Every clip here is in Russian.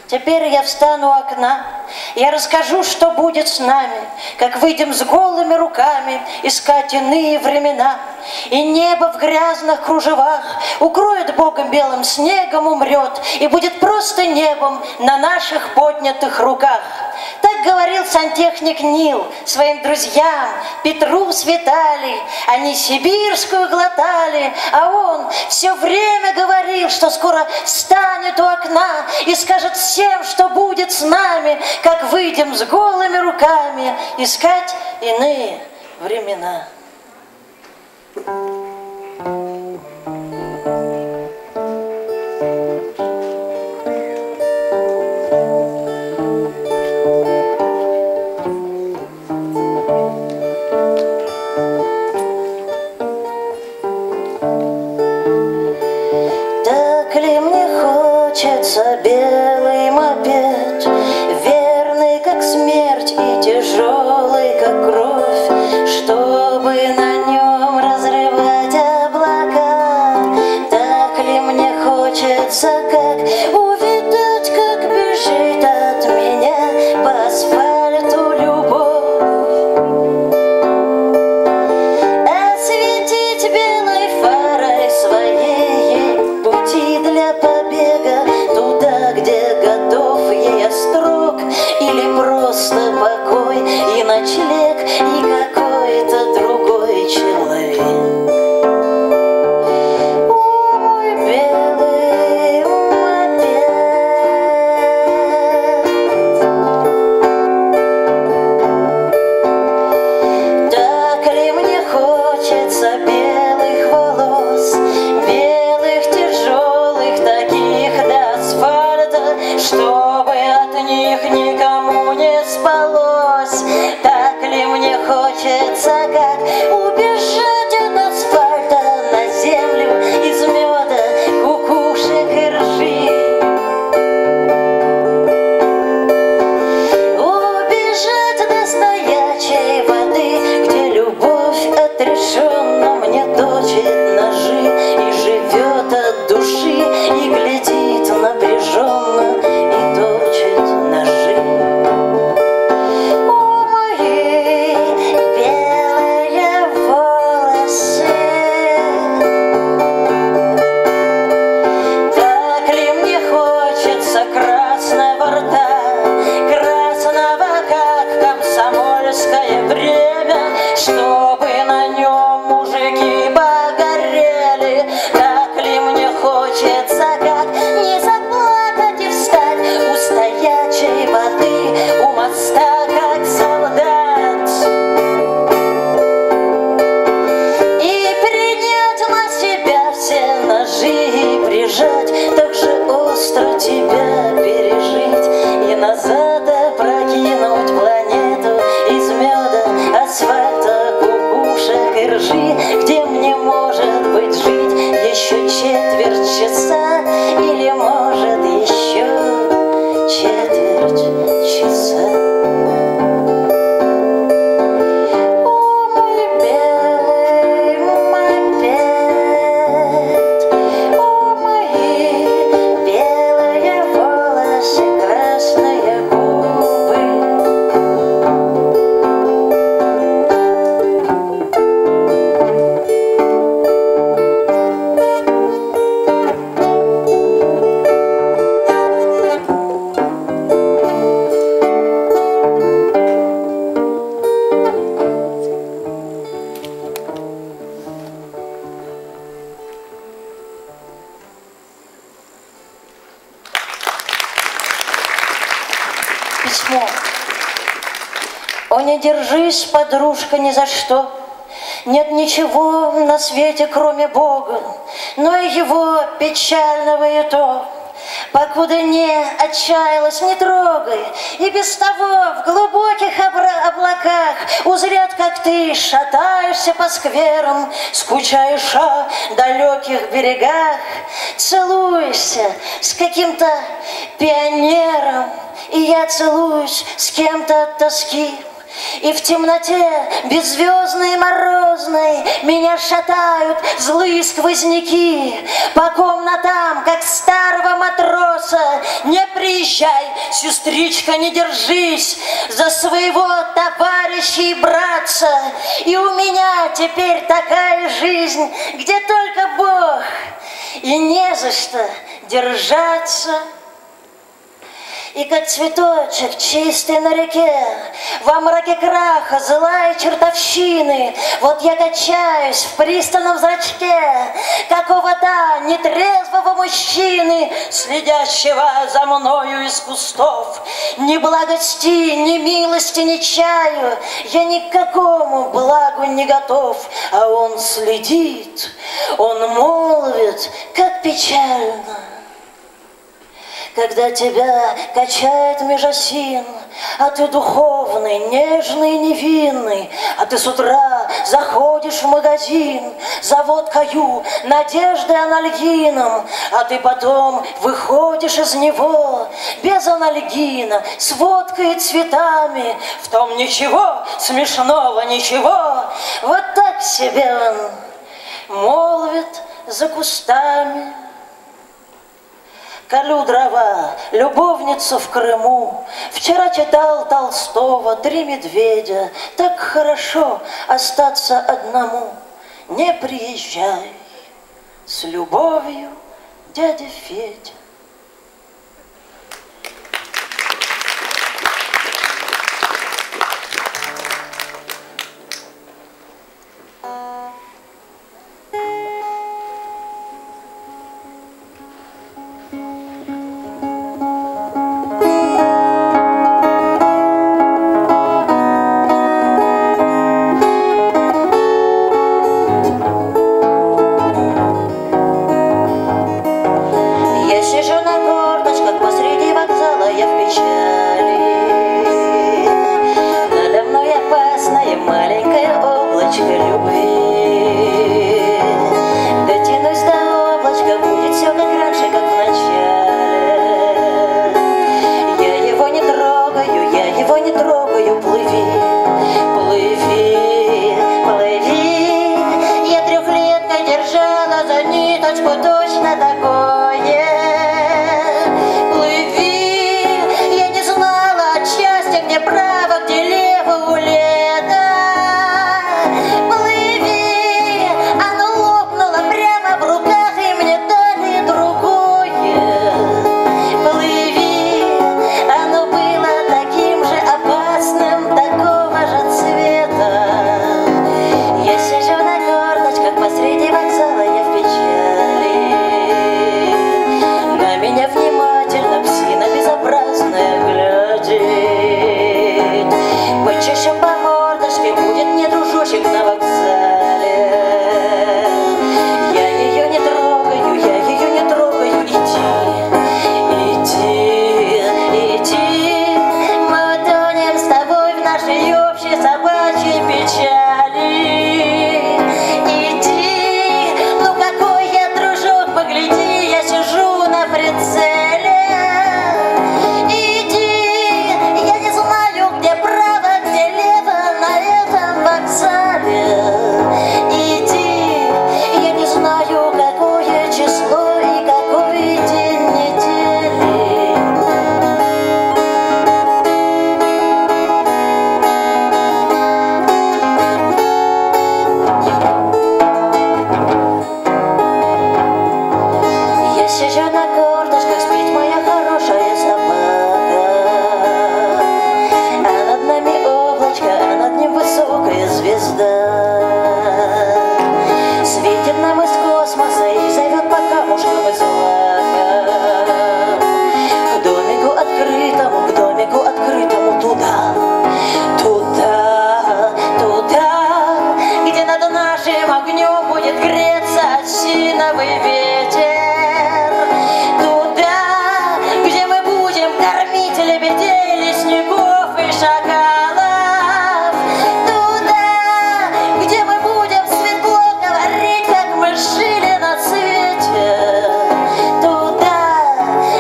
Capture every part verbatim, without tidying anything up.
Теперь я встану у окна, я расскажу, что будет с нами, как выйдем с голыми руками искать иные времена. И небо в грязных кружевах укроет Богом белым снегом, умрет, и будет просто небом на наших поднятых руках. Так говорил сантехник Нил своим друзьям Петру с Виталий. Они сибирскую глотали, а он все время говорил, что скоро встанет у окна и скажет всем, что будет с нами, как выйдем с голыми руками искать иные времена. Белый мопед, верный как смерть и тяжелый как кровь, чтобы на нем разрывать облака. Так ли мне хочется, как увидать, как бежит от меня по асфальту любовь, осветить белой фарой своей пути для побега, где готов ей острог, или просто покой и ночлег, и какой-то другой человек. О, мой белый мопед, так ли мне хочется белых волос, белых тяжелых таких до асфальта, чтобы от них никому не спалось. Так ли мне хочется, как убежать от асфальта на землю из меда, кукушек и ржи, убежать до стоячей воды, где любовь отрешенно мне точит ножи и живет от души, и глядит напряженно и точит ножи. О, мои белые волосы, так ли мне хочется красного рта, красного, как комсомольское время, чтобы на нем мужики погорели. Так ли мне хочется, как не заплакать и встать у стоячей воды, у моста, как солдат, и принять на себя все ножи и прижать, так же остро тебя пережить и назад опрокинуть планету из меда, асфальта, кукушек и ржи, где мне может быть жить еще четверть часа, или может еще четверть часа. О, мой белый мопед, о, мои белые волосы, красные губы. Письмо. О, не держись, подружка, ни за что. Нет ничего на свете, кроме Бога, но и его печального и то. Покуда не отчаялась, не трогай, и без того в глубоких облаках узрят, как ты шатаешься по скверам, скучаешь о далеких берегах, целуешься с каким-то пионером, и я целуюсь с кем-то от тоски. И в темноте беззвездной и морозной меня шатают злые сквозняки по комнатам, как старого матроса. Не приезжай, сестричка, не держись за своего товарища и братца. И у меня теперь такая жизнь, где только Бог, и не за что держаться. И как цветочек чистый на реке, во мраке краха злая чертовщины, вот я качаюсь в пристальном зрачке какого-то нетрезвого мужчины, следящего за мною из кустов. Ни благости, ни милости, ни чаю я ни к какому благу не готов, а он следит, он молвит, как печально. Когда тебя качает меж осин, а ты духовный, нежный, невинный, а ты с утра заходишь в магазин за водкою, надеждой анальгином, а ты потом выходишь из него без анальгина, с водкой и цветами, в том ничего смешного, ничего. Вот так себе он молвит за кустами. Колю дрова, любовницу в Крыму. Вчера читал Толстого «Три медведя». Так хорошо остаться одному. Не приезжай, с любовью, дядя Федя.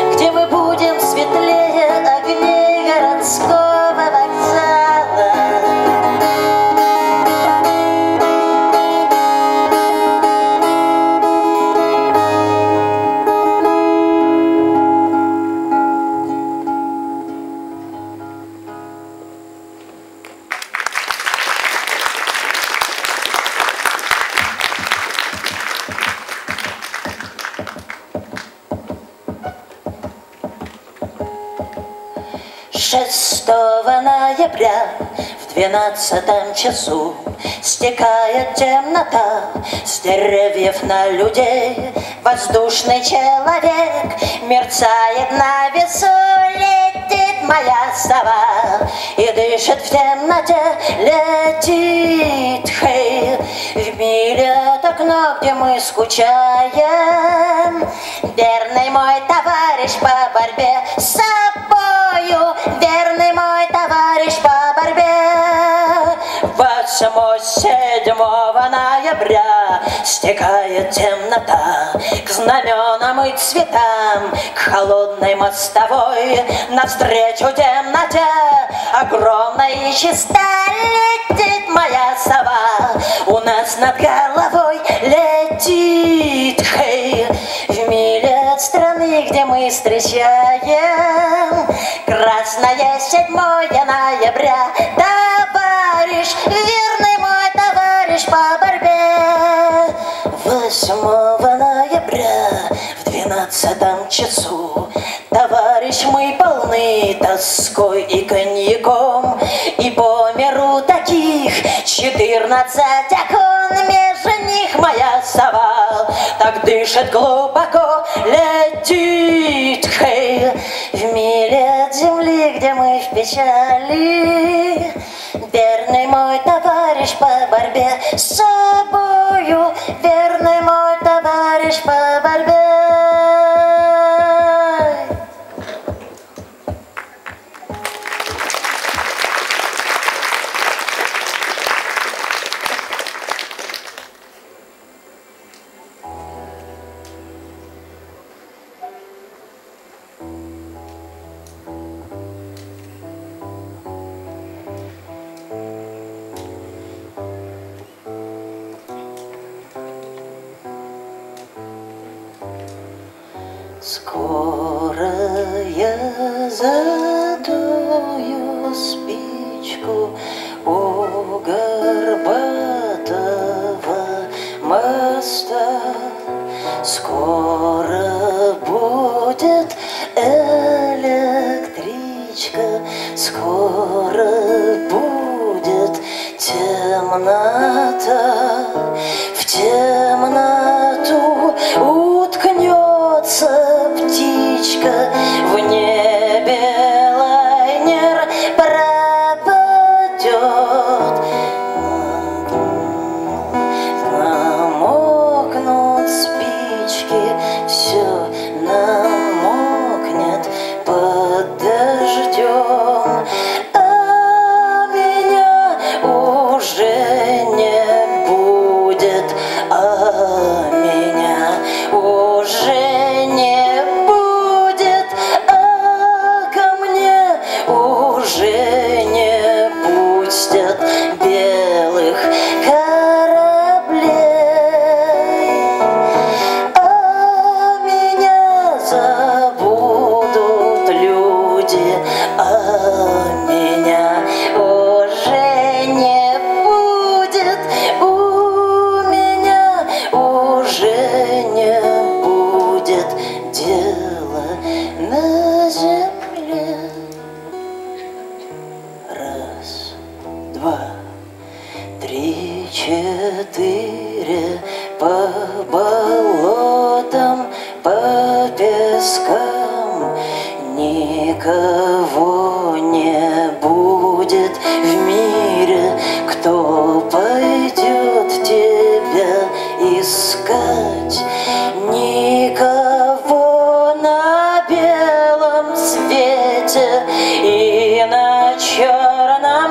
Светлее огней городского вокзала. Шестого ноября в двенадцатом часу стекает темнота с деревьев на людей. Воздушный человек мерцает на весу, летит моя сова и дышит в темноте, летит, хей. В миле от окна, где мы скучаем, верный мой товарищ по борьбе с собою, верный мой товарищ по борьбе. Восьмого-седьмого ноября стекает темнота к знаменам и цветам, к холодной мостовой. Навстречу темноте огромной и чиста летит моя сова. У нас над головой летит, хей. В миле от страны, где мы встречаем красное седьмое ноября. Товарищ, верный мой товарищ по борьбе. Восьмого ноября в двенадцатом часу, товарищ, мы полны тоской и коньяком, и по миру таких четырнадцать окон, между них моя сова так дышит глубоко, летит, хей. В миле от земли, где мы в печали, верный мой товарищ по борьбе с собою, верный мой товарищ по борьбе. Скоро я задую спичку у горбатого моста. Скоро будет электричка, скоро будет темнота. В темноту уткнется птичка, в небе лайнер пропадет. Намокнут спички, все намокнет под дождем, а меня уже не будет, а меня уже не будет, а ко мне уже не пустят белых кораблей, а меня забудут люди, а меня уже не будет, у меня уже не будет дела на земле. Раз, два, три, четыре, по болотам, по пескам никого не будет в мире, кто пойдет тебя искать. Никого на белом свете и на черном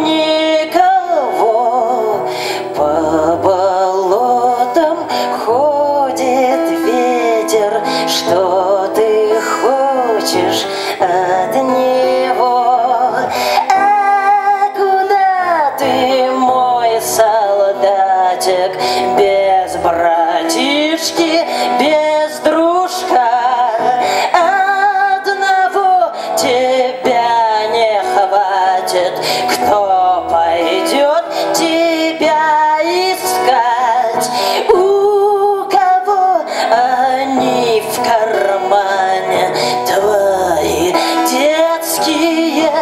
никого. По болотам ходит ветер, что ты хочешь от него? А куда ты, мой солдатик, без братишки, без дружка? Одного тебя не хватит, кто пойдет тебя искать? У кого они в кармане, твои детские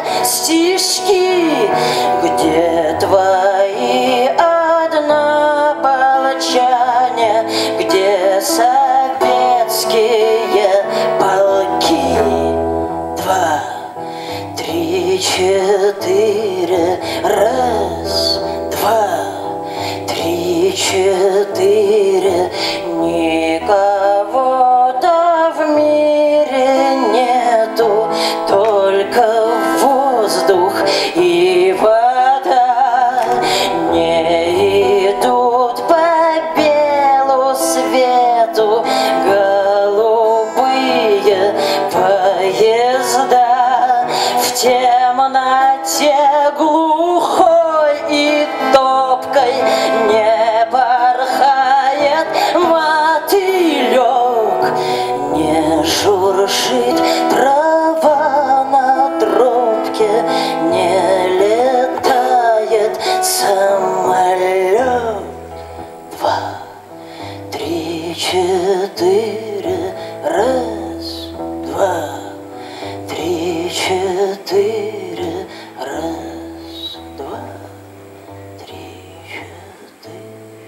молчание, где советские полки. Два, три, четыре, раз, два, три, четыре. Никого-то в мире нету, только воздух и вода. Не идут по белу свету голубые поезда. В темноте глухой и топкой не порхает мотылек, не шуршит трава на тропке, не летает самолет. Два, три, четыре, раз, два, три, четыре, раз, два, три, четыре.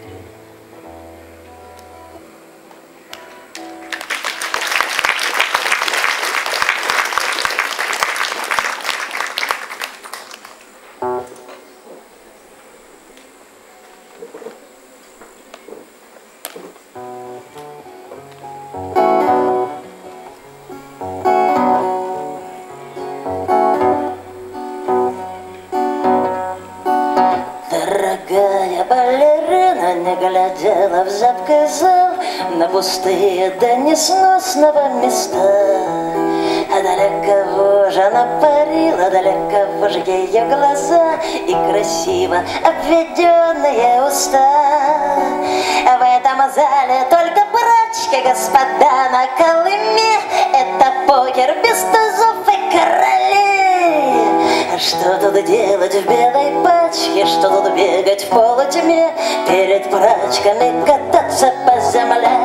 Дорогая балерина не глядела в запкий зал на пустые до несносного места. А далеко же она парила, далеко же ее глаза и красиво обведенные уста. В этом зале только брачки, господа, на Колыме. Это покер без тузов и королей. Что тут делать в белой пачке, что тут бегать в полутьме, перед прачками кататься по земле.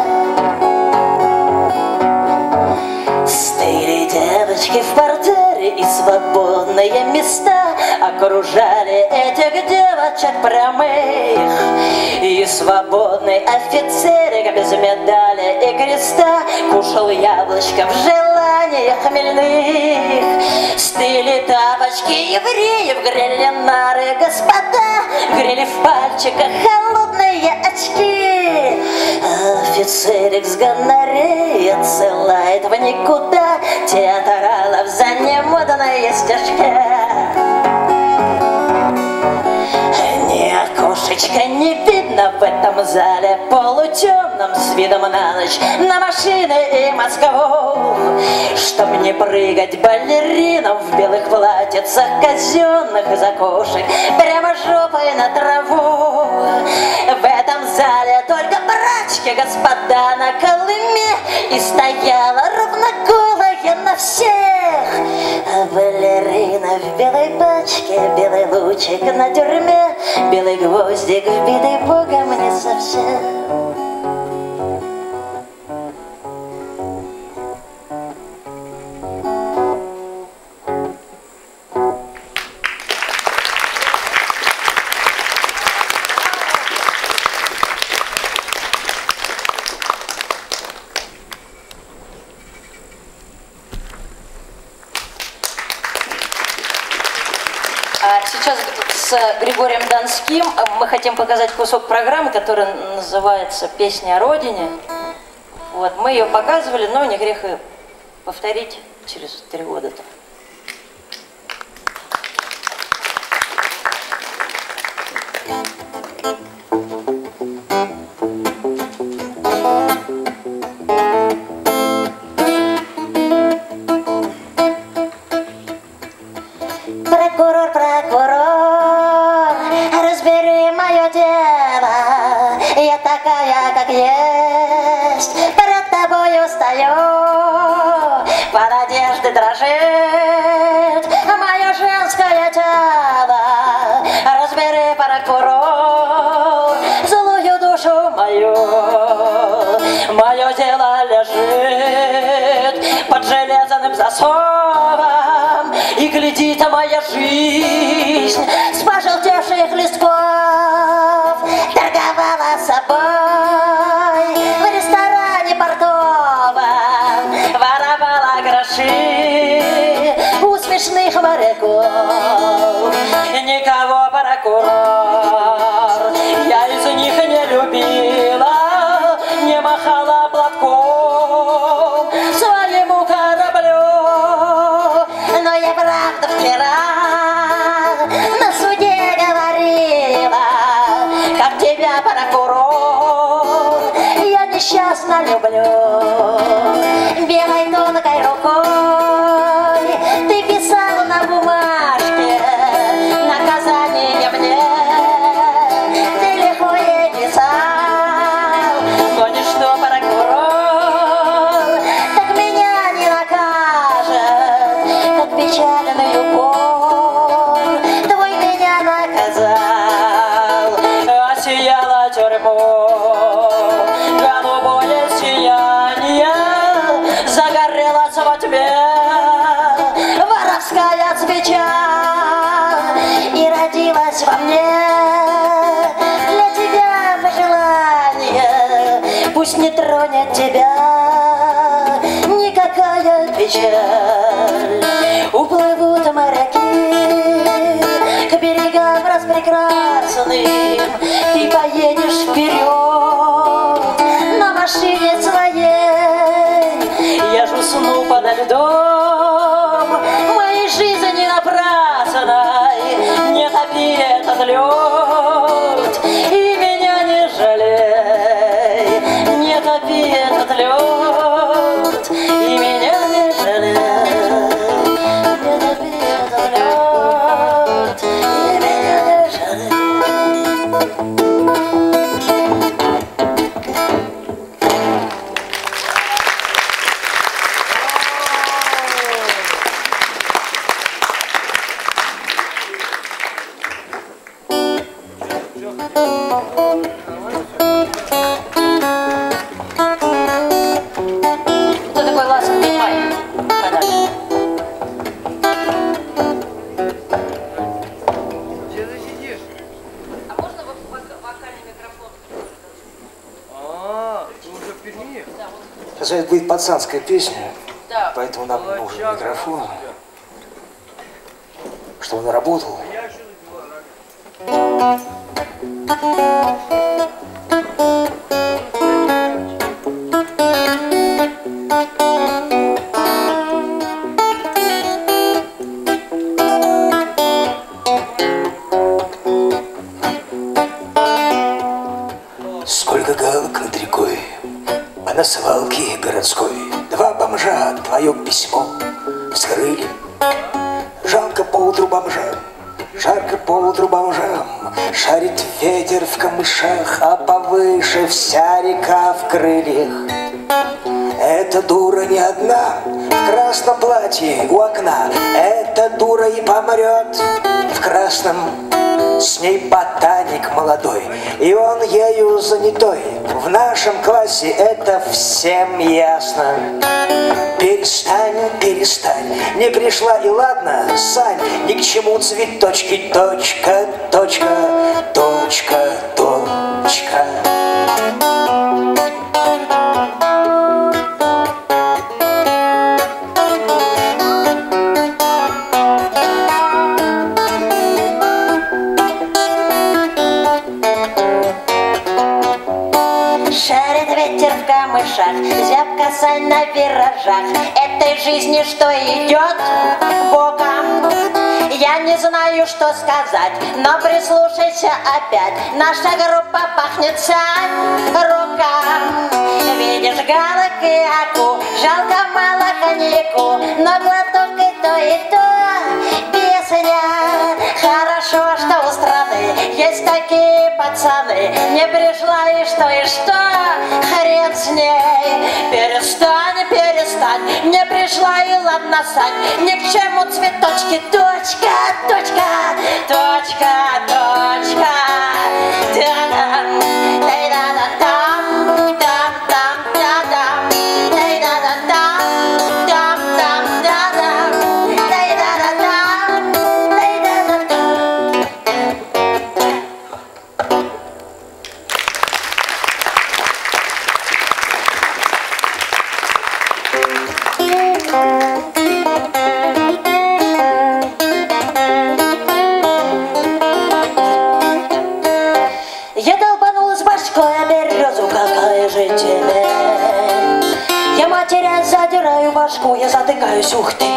Стыли девочки в портере, и свободные места окружали этих девочек прямых. И свободный офицерик без медали и креста кушал яблочко в желаниях хмельных. Стыли тапочки евреев, грели нары господа, грели в пальчиках холодные очки. Офицерик с гонореей отсылает в никуда театралов за немодные стежки. Ни окошечка не видно в этом зале полутемном, с видом на ночь на машины и Москву. Чтоб не прыгать балеринам в белых платьицах казенных из окошек прямо жопой на траву. В этом зале только брачки, господа, на Колыме, и стояла ровноголая на всех. А балерина в белой пачке, белый лучик на тюрьме, белый гвоздик вбитый Богом не совсем. Сейчас с Григорием Донским мы хотим показать кусок программы, который называется «Песня о Родине». Вот, мы ее показывали, но не грех и повторить через три года-то. Прокурор, прокурор, разбери мое дело. Я такая, как есть, перед тобою стою. Под одеждой дрожит мое женское тело. Разбери, прокурор, злую душу мою. Мое дело лежит под железным засовом, и глядит моя жизнь с пожелтевших листков. Торговала собой страстно люблю. Белой тонкой рукой ты писал на бумажке наказание мне. Ты легко ей писал, но ничто прокурор так меня не накажет, как печальную боль твой меня наказал. Осияла тюрьму голубое сияние, загорелась во тьме воровская свеча, и родилась во мне для тебя пожелание. Пусть не тронет тебя никакая печаль. Уплывут моряки к берегам распрекрасным, ты поедешь вперед на машине своей. Я ж усну подо льдом моей жизни напрасной. Не топи этот лед и меня не жалей. Не топи этот лед и меня не жалей. Не топи этот лед и меня не жалей. Кто такой ласковый май? Подальше. Где ты сидишь? А можно вокальный микрофон? А, ты уже в Перми? Да, вот. Сейчас это будет пацанская песня, Да. поэтому нам нужен Молодчага. микрофон, чтобы он работал. Я еще забила. Сколько галок над рекой, а на свалке городской два бомжа твое письмо вскрыли. Жалко поутру бомжам, жарко поутру бомжам, шарит ветер в камышах, а повыше вся река в крыльях. Эта дура не одна в красном платье у окна, эта дура и помрет в красном. С ней ботаник молодой, и он ею занятой. В нашем классе это всем ясно. Перестань, перестань, не пришла и ладно, Сань, ни к чему цветочки, точка, точка, точка, точка. Шарит ветер в камышах, зябка Сань на виражах. Этой жизни что идет боком, я не знаю, что сказать, но прислушайся опять. Наша группа пахнет Сань рукам. Видишь галок и аку, жалко мало коньяку, но глоток и то, и то песня. Хорошо, что у страны есть такие пацаны. Не пришла и что, и что, хрен с ней. Перестань, перестань, не пришла и ладно, Сань, ни к чему цветочки, точка, точка, точка, точка. Да-дам, да-да-да-дам, дам-дам, да-дам, да-да-да-дам, дам-дам, да-дам, да-да-да-дам, да-да-да-дам. Я долбанулась башкой о березу, какая же темень. Я матеря задираю башку, я затыкаюсь, ух ты.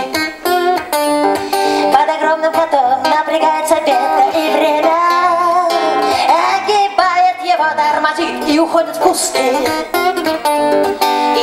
Под огромным котом напрягается ветка, и время огибает его, тормозит и уходит в кусты.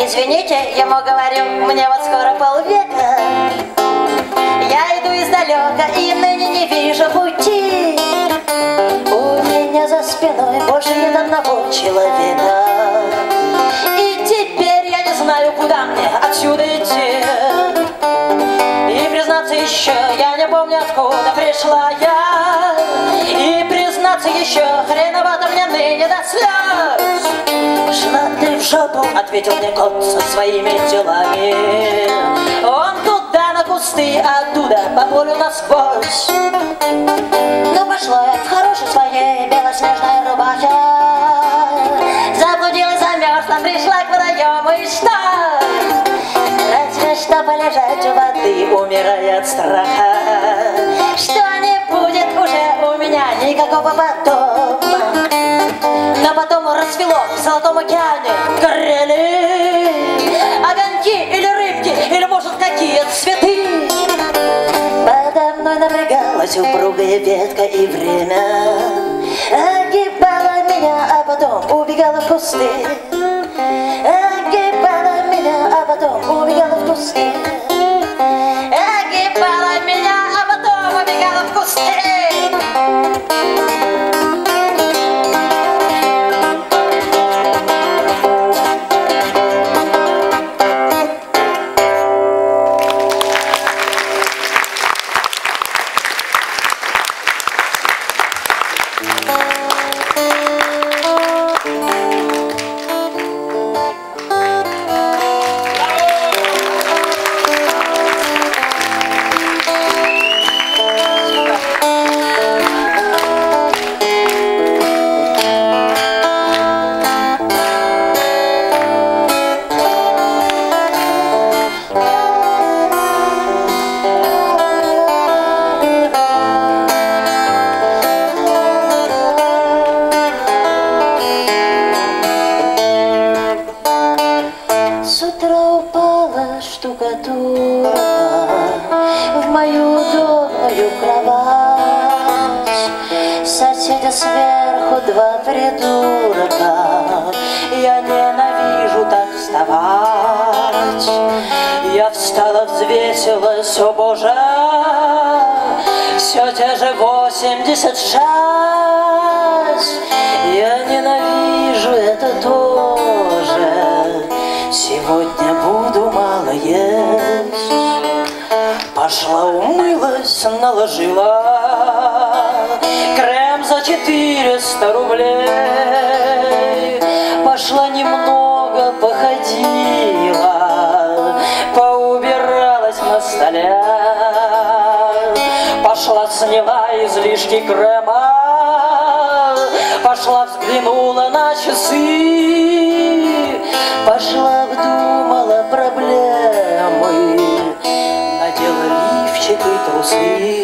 Извините, ему говорю, мне вот скоро полвека. Я иду издалека и ныне не вижу пути. У меня за спиной больше нет одного человека. И теперь я не знаю, куда мне отсюда идти. И признаться еще, я не помню, откуда пришла я. И признаться еще, хреновато мне ныне до слез. Шла ты в жопу, ответил мне кот со своими делами. Он туда на кусты, оттуда по полю насквозь. Ну пошла я в хорошей своей белоснежной рубахе. Заблудилась, замерзла, пришла к водоему и что? Разве что полежать у воды, умирая от страха. Что не будет уже у меня никакого потома. Но потом рассвело в Золотом океане, горели огоньки или рыбки, или может какие цветы. Подо мной напрягалась упругая ветка, и время огибало меня, а потом убегало в кусты. Огибало меня, а потом убегало в кусты. Огибало меня, а потом убегало в кусты. Сверху два придурка. Я ненавижу так вставать. Я встала, взвесилась, о боже, все те же восемьдесят шесть. Я ненавижу это тоже. Сегодня буду мало есть. Пошла, умылась, наложила крем за четыреста рублей. Пошла немного, походила, поубиралась на столе. Пошла, сняла излишки крема. Пошла, взглянула на часы. Пошла, вдумала проблемы. Надела лифчик и трусы.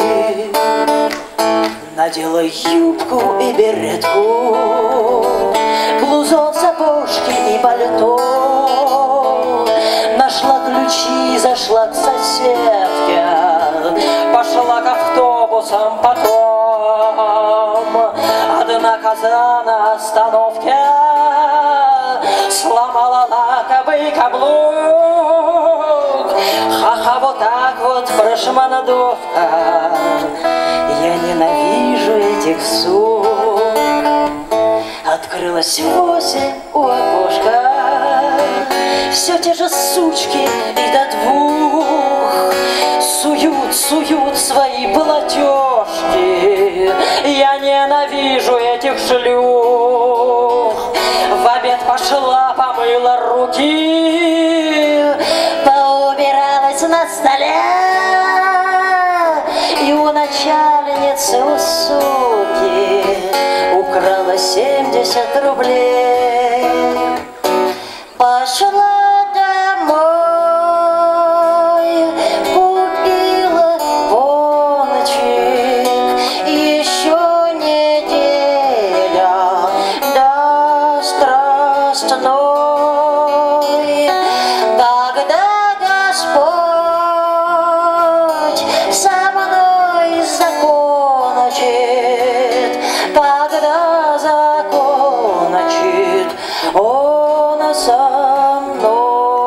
Надела юбку и беретку, блузон, сапожки и пальто. Нашла ключи, зашла к соседке. Пошла к автобусам потом. Одна коза на остановке сломала лаковый каблук. Ха-ха, вот так вот прошмандовка. Я ненавижу этих сук. Открылась восемь у окошка. Все те же сучки и до двух суют, суют свои платежки. Я ненавижу этих шлюх. В обед пошла, помыла руки, поубиралась на столе. И у начальницы, у суки, украла семьдесят рублей. Пошла домой, купила пончик. Еще неделя до страстной, когда Господь со мной закончит, когда закончит Он со мной.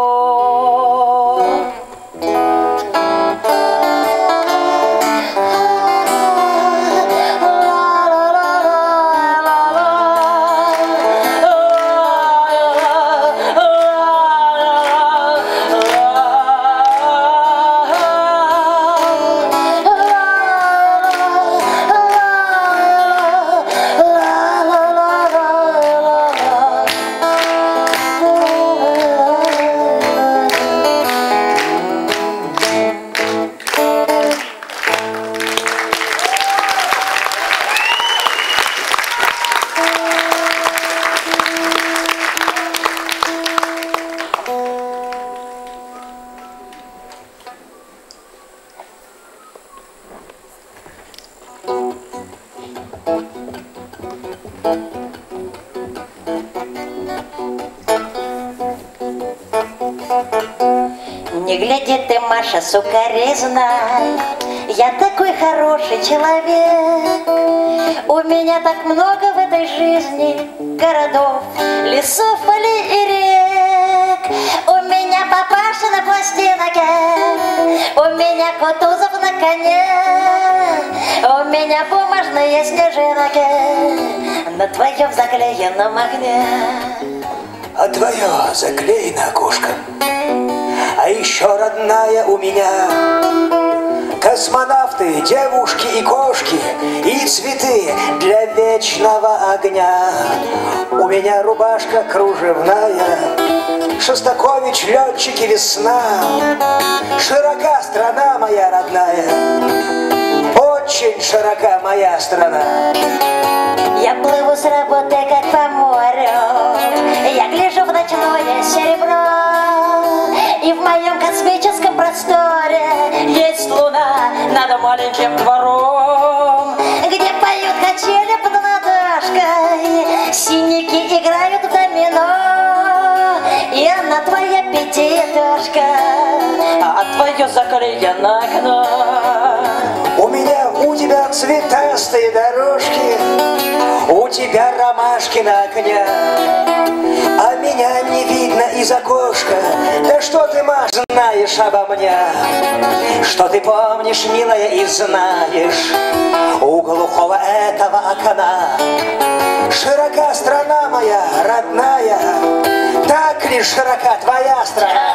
Не гляди ты, Маша, сукаризная, я такой хороший человек. У меня так много в этой жизни городов, лесов, полей и рек. У меня папаша на пластинке, у меня Кутузов на коне, у меня бумажные снежинки на твоем заклеенном огне. А твое заклеено окошко, а еще, родная, у меня космонавты, девушки и кошки, и цветы для вечного огня. У меня рубашка кружевная, Шостакович, летчики, весна. Широка страна моя родная, очень широка моя страна. Я плыву с работы, как по морю, я гляжу в ночное серебро, и в моем космическом просторе есть луна над маленьким двором, где поют качели под ладошкой, синяки играют в домино, и она твоя пятиэтажка, а твое заклеено окно. У меня, у тебя цветастые дорожки, у тебя ромашки на окне, а меня не видно из окошка. Да что ты, Маш, знаешь обо мне? Что ты помнишь, милая, и знаешь у глухого этого окна? Широка страна моя родная, так ли широка твоя страна?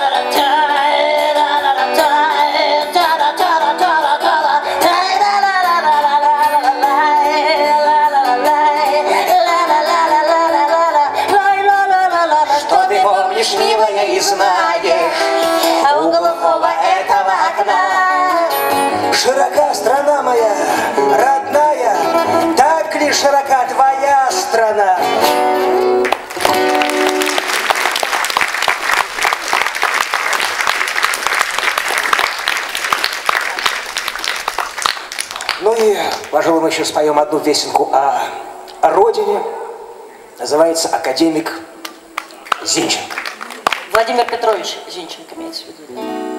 Милая, и знаешь у глухого этого окна. Широка страна моя родная, так ли широка твоя страна? Ну и, пожалуй, мы еще споем одну песенку о, о родине. Называется «Академик Зинченко». Владимир Петрович Зинченко имеется в виду.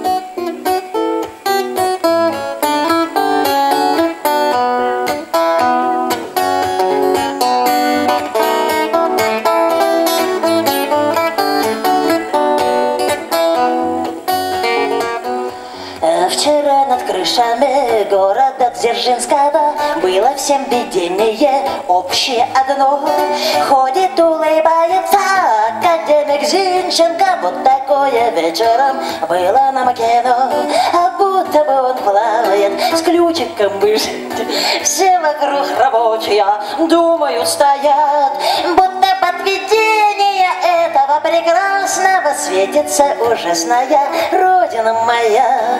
Вчера над крышами города Дзержинского было всем видение общее одно. Ходит, улыбается академик Зинченко. Вот такое вечером было нам кино. А будто бы он плавает с ключиком мышь. Все вокруг рабочие, думают, стоят, будто подведение этого прекрасного светится ужасная родина моя.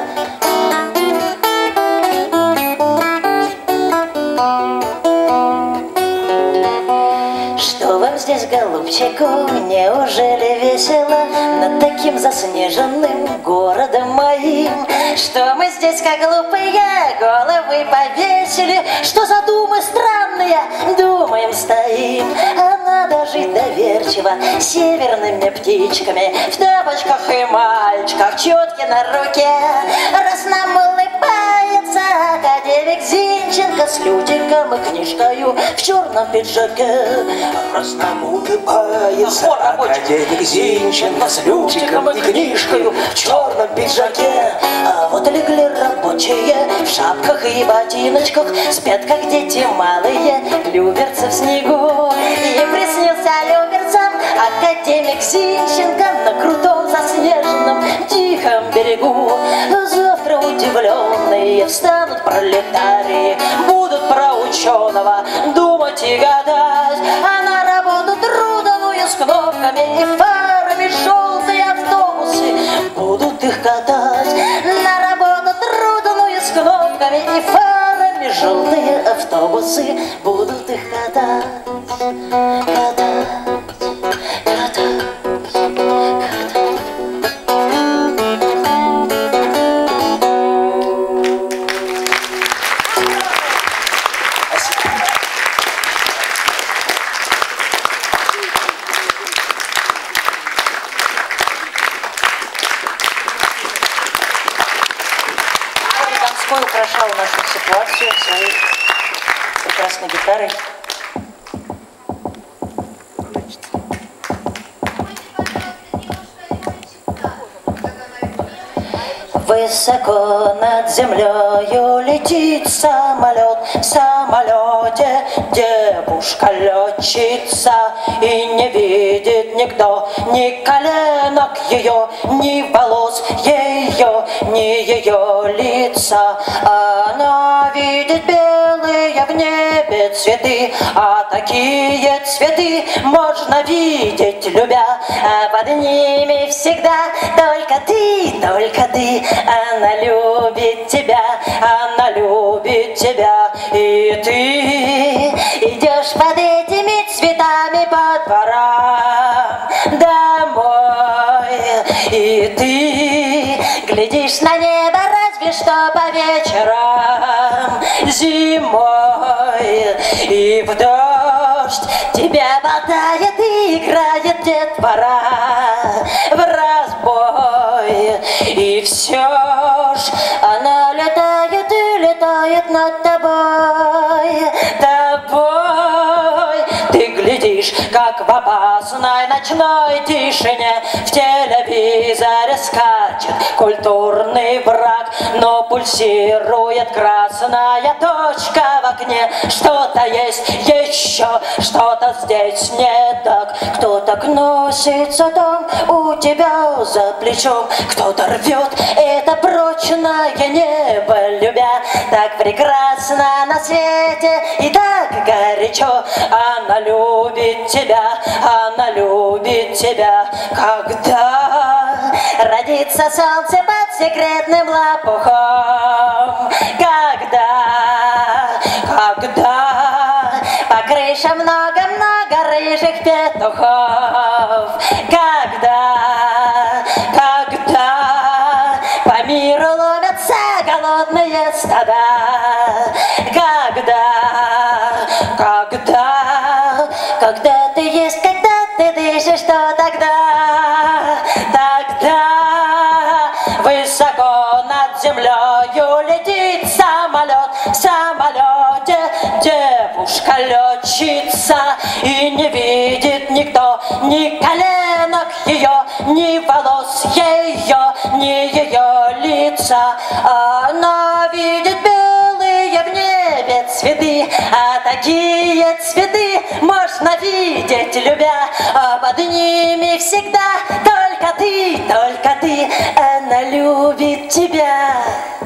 Что вам здесь, голубчику, неужели весело над таким заснеженным городом моим? Что мы здесь, как глупые, головы повесили, что за думы странные, думаем, стоим. А надо жить доверчиво северными птичками, в тапочках и мальчиках, четки на руке. Раз нам улыбается академик Зинченко с лютиком и книжкою в черном пиджаке. Раз нам улыбается академик Зинченко с лютиком и книжкою в черном пиджаке. А вот легли рабочие в шапках и ботиночках, спят, как дети малые, люберцы в снегу. И приснился люберцам академик Зинченко на крутом заснеженном тихом берегу. Завтра удивленные встанут пролетарии, будут про ученого думать и гадать, а на работу трудовую с кнопками и фарами желтые автобусы будут их катать. На работу трудовую с кнопками и фарами желтые автобусы будут их катать, катать, катать, катать. Донской украшал нашу ситуацию своей прекрасной гитарой. Высоко над землею летит самолет, в самолете девушка летчица, и не видит никто ни коленок ее, ни волос ее, ни ее лица. Она видит белые в небе цветы, а такие цветы можно видеть, любя. А под ними всегда только ты, только ты. Она любит тебя, она любит тебя, и ты идешь под этими цветами по дворам домой, и ты глядишь на небо разве что по вечерам зимой, и в дождь тебя болтает и играет детвора в разбой, и все ж она летает и летает над тобой, тобой. Ты глядишь, как в опасной ночной тишине в телевизоре скачет культурный враг, но пульсирует красная точка в окне. Что-то есть еще, что-то здесь не так. Кто так носится там у тебя за плечом, кто-то рвет это прочное небо, любя. Так прекрасно на свете и так горячо. Она любит тебя, она любит тебя. Когда родится солнце под секретным лопухом, когда, когда по крышам много-много рыжих петухов, когда, когда по миру ломятся голодные стада, когда, когда, когда ты есть, когда ты дышишь, что тогда, тогда высоко над землею летит самолет, в самолете девушка летчица, и не видит никто ни коленок ее, ни волос ее, ни ее лица. Она видит белые в небе цветы, а такие цветы можно видеть, любя. А под ними всегда только ты, только ты. Она любит тебя,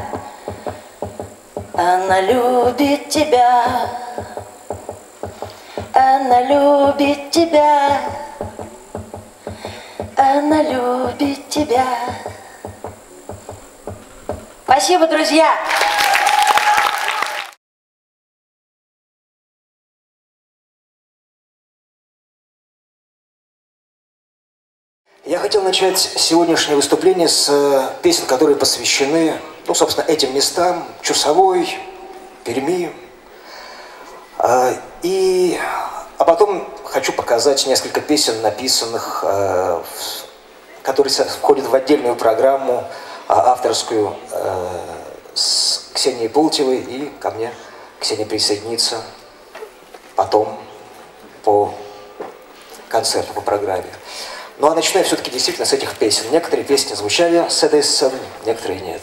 она любит тебя, она любит тебя, она любит тебя. Спасибо, друзья! Я хотел начать сегодняшнее выступление с песен, которые посвящены, ну, собственно, этим местам, Чусовой, Перми. И, а потом хочу показать несколько песен, написанных, которые входят в отдельную программу авторскую с Ксенией Полтевой, и ко мне Ксения присоединится потом по концерту, по программе. Ну а начну я все-таки действительно с этих песен. Некоторые песни звучали с этой сцены, некоторые нет.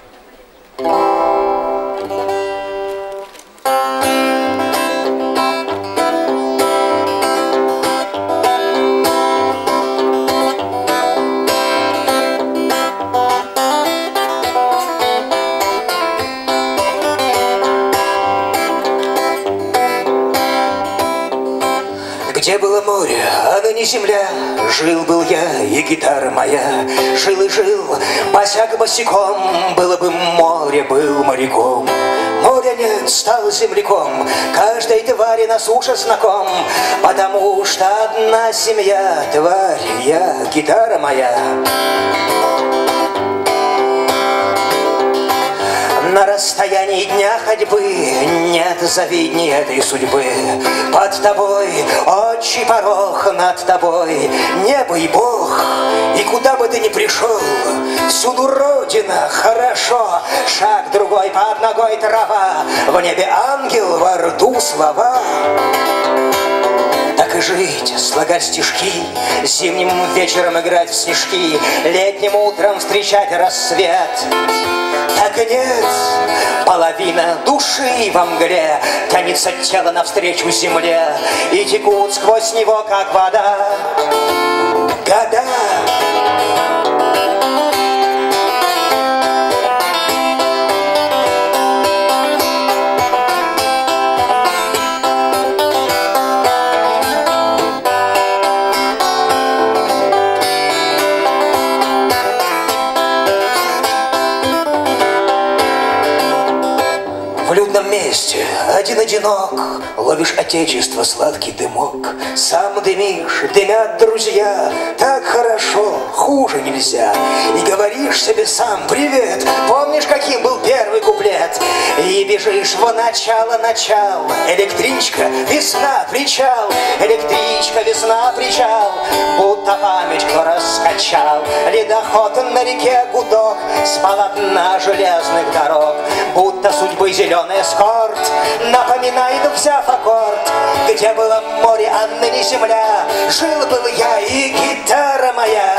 Где было море, а ныне земля, жил был я, и гитара моя. Жил и жил, босяк босиком, было бы море, был моряком. Моря нет, стал земляком, каждой твари на суше знаком, потому что одна семья, тварь я, гитара моя. На расстоянии дня ходьбы нет завидней этой судьбы. Под тобой отчий порог, над тобой небо и Бог. И куда бы ты ни пришел, всюду Родина, хорошо. Шаг другой, под ногой трава, в небе ангел, во рту слова. Так и жить, слагать стишки, зимним вечером играть в снежки, летним утром встречать рассвет. Так и нет, половина души во мгле тянется тело навстречу земле, и текут сквозь него, как вода, года. В людном месте, один-одинок, ловишь отечество, сладкий дымок. Сам дымишь, дымят друзья, так хорошо, хуже нельзя. И говоришь себе сам: привет, помнишь, каким был первый куплет? И бежишь в начало-начал, электричка, весна, причал. Электричка, весна, причал, будто память кто раскачал. Ледоход на реке гудок с полотна железных дорог, будто судьбы зеленый эскорт напоминает, взяв аккорд. Где было море, а ныне земля, жил был я и гитара моя.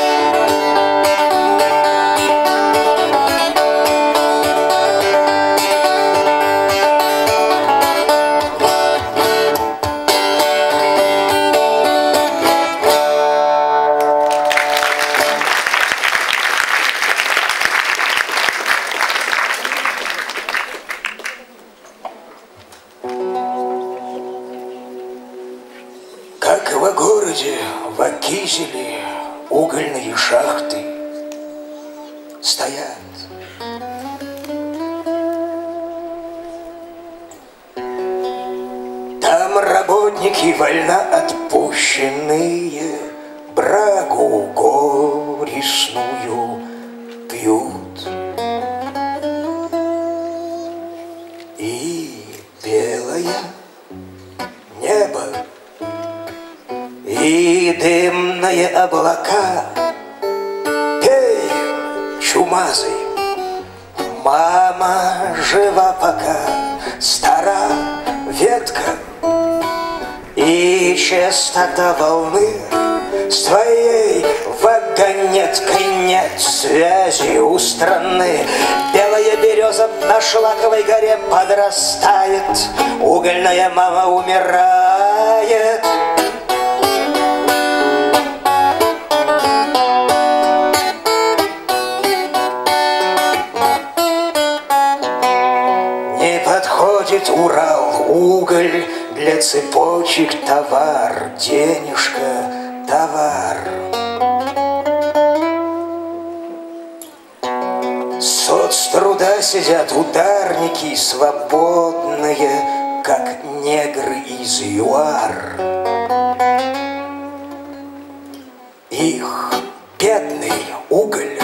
Как во городе, в Кизеле, угольные шахты стоят. Там работники вольноотпущенные брагу горестную пьют. И белое небо, и дымные облака. Пей, чумазый, мама жива пока, стара ветка, и частота волны с твоей вагонеткой нет связи у страны. Белая береза на шлаковой горе подрастает, угольная мама умирает. Подходит Урал, уголь для цепочек, товар, денежка, товар. Соцтруда сидят ударники, свободные, как негры из ЮАР. Их бедный уголь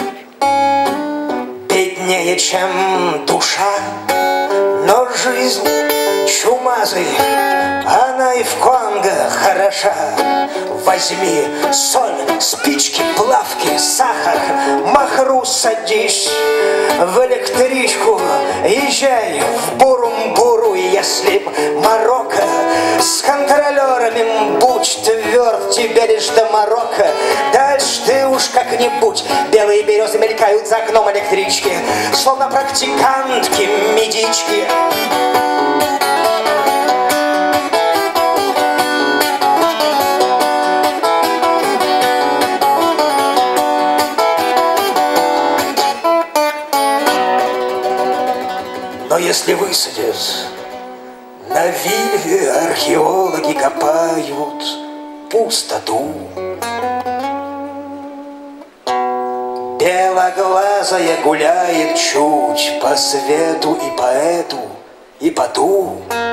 беднее, чем душа. Но жизнь чумазый, она и в Конго хороша. Возьми соль, спички, плавки, сахар, махру садись в электричку, езжай в Бурумбуру. Если б Марокко с контролерами, будь тверд, тебе лишь до Марокко. Дальше ты уж как-нибудь. Белые березы мелькают за окном электрички, словно практикантки медички. Но если высадят на Вильве, археологи копают пустоту. Белоглазая гуляет чуть по свету и по эту, и по ту.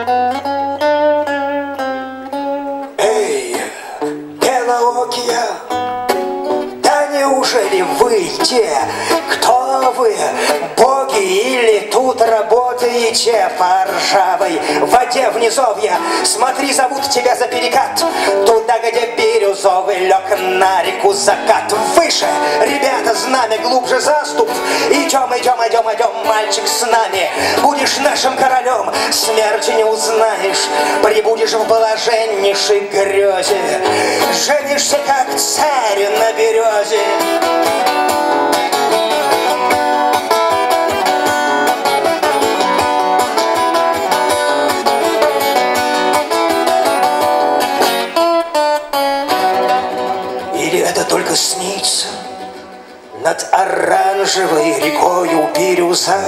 Эй, белоокия, да неужели вы те, кто вы, боги Или тут работаете по ржавой воде в низовье. Смотри, зовут тебя за перекат, туда, где бирюзовый лег на реку закат. Выше, ребята, знамя, глубже заступ. Идем, идем, идем, идем, мальчик, с нами. Будешь нашим королем, смерти не узнаешь. Прибудешь в блаженнейшей грезе, женишься, как царь на березе. Или это только снится над оранжевой рекою бирюза?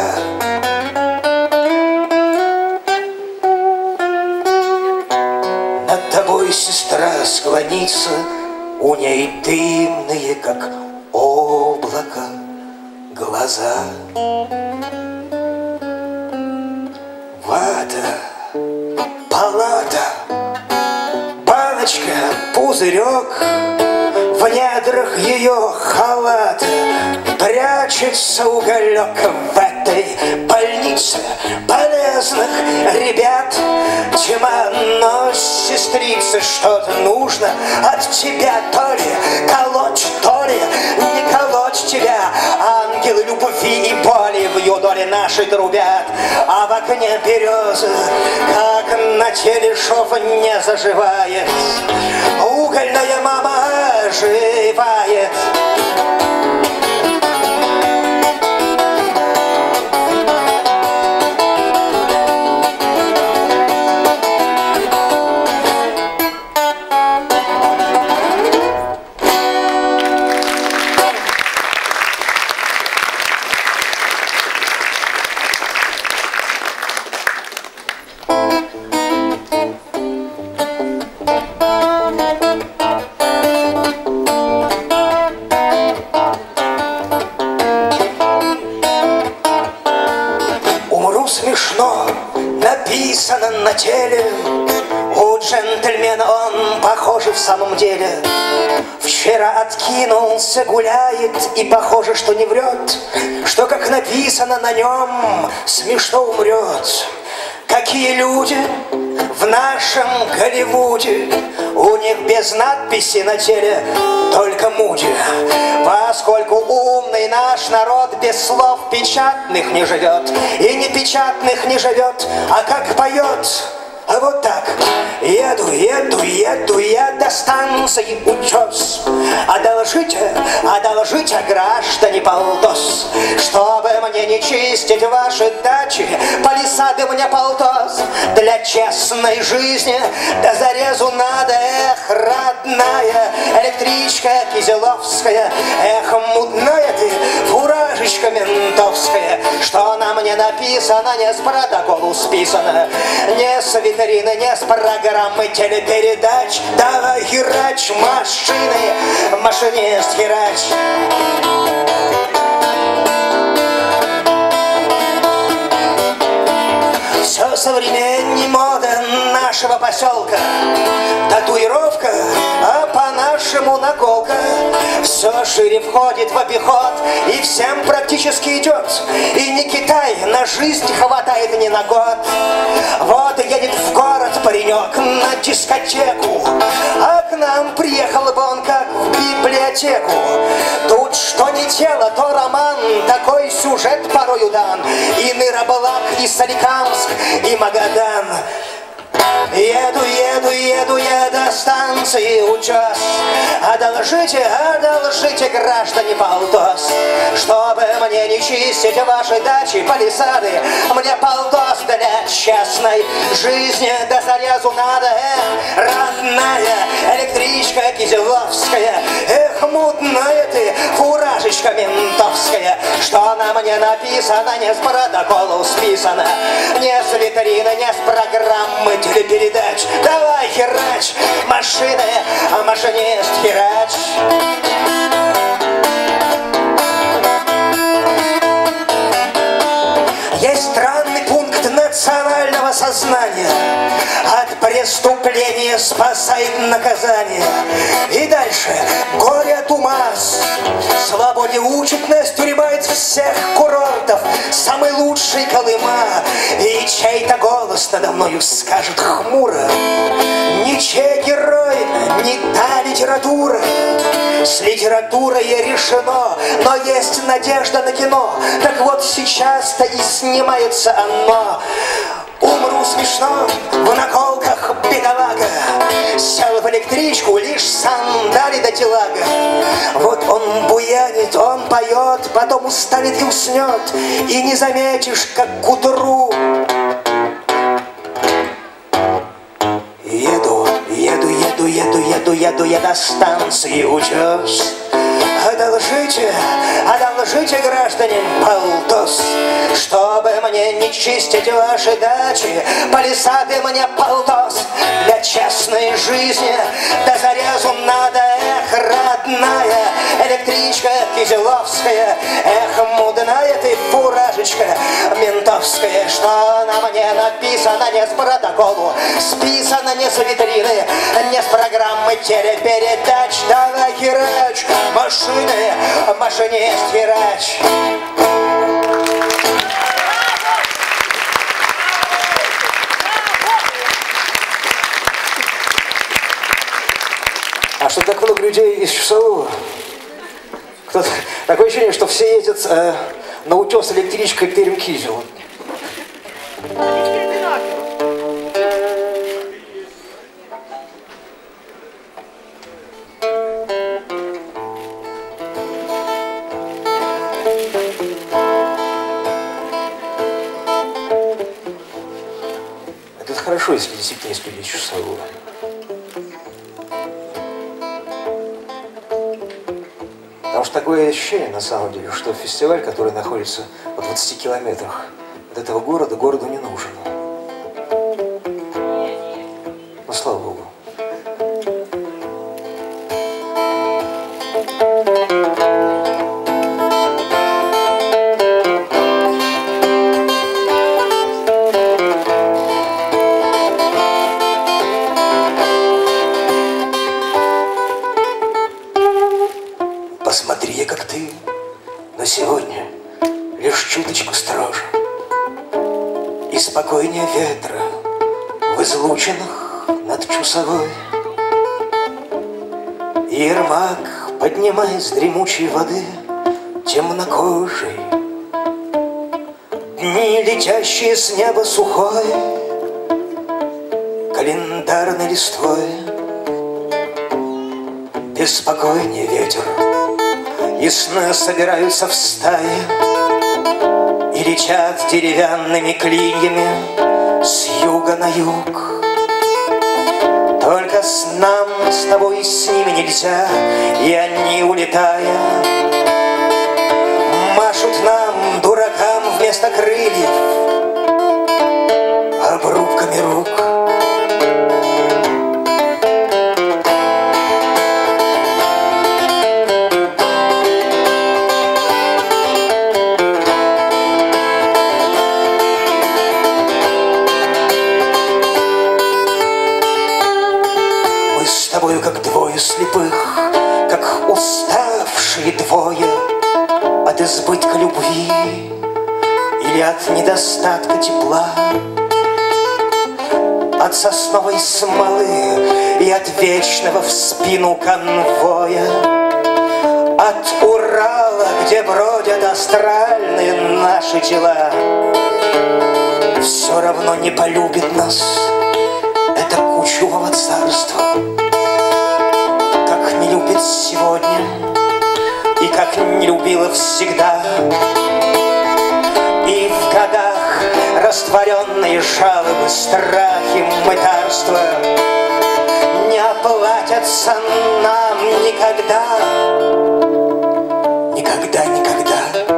Над тобой, сестра, склонится, у ней дымные, как облако, глаза. Вата, палата, баночка, пузырек. В недрах ее халата прячется уголек. В этой больнице полезных ребят тьма, но, сестрица, что-то нужно от тебя. То ли колоть, то ли не колоть тебя. Ангелы любви и боли в юдоле нашей трубят. А в окне березы, как на теле шов, не заживает угольная мама оживает. Смешно написано на теле, у джентльмена он похоже в самом деле. Вчера откинулся, гуляет, и похоже, что не врет, что, как написано на нем, смешно умрет. Какие люди в нашем Голливуде, у них без надписи на теле только муди. Поскольку умный наш народ без слов печатных не живет, и непечатных не живет, а как поет, а вот так. Еду, еду, еду я до станции Утес. Одолжите, одолжите, граждане, полтос, чтобы мне не чистить ваши дачи, палисады мне полтос. Для честной жизни до зарезу надо, эх, родная электричка Кизеловская, эх, мудная ты фуражечка ментовская, что на мне написано, не с протоколу списано, не с витрины, не с программы телепередач. Давай, херач, машины, машинист, херач. Все современней мода нашего поселка. Татуировка, а по-нашему наколка. Все шире входит в обиход и всем практически идет. И не Китай, на жизнь хватает не на год. Вот едет в город паренек на дискотеку, а к нам приехал бы он как в библиотеку. Тут что не тело, то роман, такой сюжет порою дан. И Нырабалак, и Соликамск, и Магадан. Еду, еду, еду я до станции Утес. Одолжите, одолжите, граждане, полтос, чтобы мне не чистить ваши дачи, палисады. Мне полтос для честной жизни до зарезу надо, эх, родная электричка Кизеловская, эх, мутная ты фуражечка ментовская, что на мне написано, не с протоколу списано, не с витрины, не с программы телепередач. Давай, херач, машины, а машинист, херач. Есть странный пункт национального сознания. От преступления спасает наказание. И дальше горе от ума Свободе учит нас тюрьма из всех курортов, самый лучший Колыма. И чей-то голос надо мною скажет хмуро: ничей герой, не та литература. С литературой решено, но есть надежда на кино. Так вот сейчас-то и снимается оно. Умру смешно, в наколках бедолага, сел в электричку, лишь сандали до телага. Вот он буянит, он поет, потом устанет и уснет, и не заметишь, как к утру. Еду, еду, еду, еду, еду, еду я до станции Утес. Одолжите, одолжите, граждане, полтос, чтобы мне не чистить ваши дачи, палисады мне полтос. Для частной жизни до зарезу надо, эх, родная электричка кизеловская, эх, мудная ты фуражечка ментовская. Что на мне написано не с протоколу, списано не с витрины, не с программы телепередач. Давай, херач, машины, машинист, херач. А что так много людей из Часового? Кто-то... Такое ощущение, что все ездят э, на Утес электричкой к Теремкизелу. Это хорошо, если действительно есть люди Часового. Потому что такое ощущение, на самом деле, что фестиваль, который находится в двадцати километрах от этого города, городу не нужен. Ну, слава Богу. Посмотри, как ты, но сегодня лишь чуточку строже и спокойнее ветра в излучинах над Чусовой. Ермак, поднимаясь с дремучей воды, темнокожий, дни, летящие с неба сухой, календарной листвой. Беспокойнее ветер, и сны собираются в стаи и летят деревянными клиньями с юга на юг. Только с нам с тобой с ними нельзя, и они, улетая, машут нам, дуракам, вместо крыльев обрубками рук. С тобою как двое слепых, как уставшие двое от избытка любви или от недостатка тепла, от сосновой смолы и от вечного в спину конвоя, от Урала, где бродят астральные наши тела. Все равно не полюбит нас это кучевого царства, как не любит сегодня и как не любила всегда. И в годах растворенные жалобы, страхи, мытарства не оплатятся нам никогда, никогда, никогда.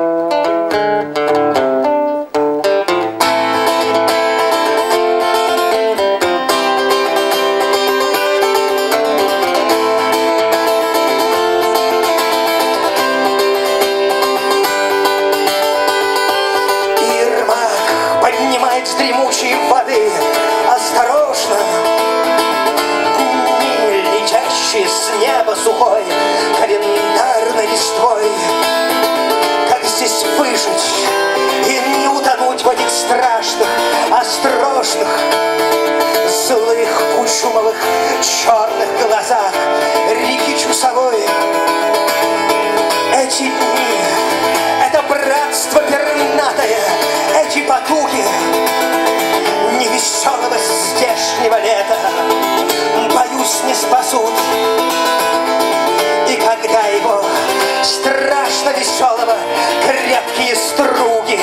С дремучей воды осторожно, дни, летящие с неба сухой, сосуд. И когда его страшно веселого крепкие струги,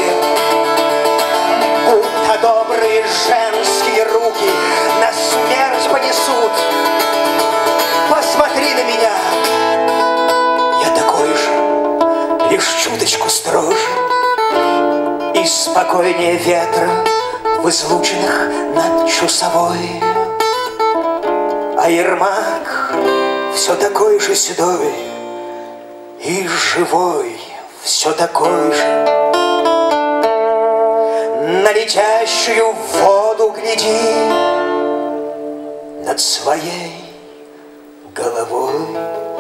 будто добрые женские руки на смерть понесут, посмотри на меня, я такой же, лишь чуточку строже и спокойнее ветра в излучинах над Чусовой. А Ермак все такой же седой и живой, все такой же. На летящую воду гляди над своей головой.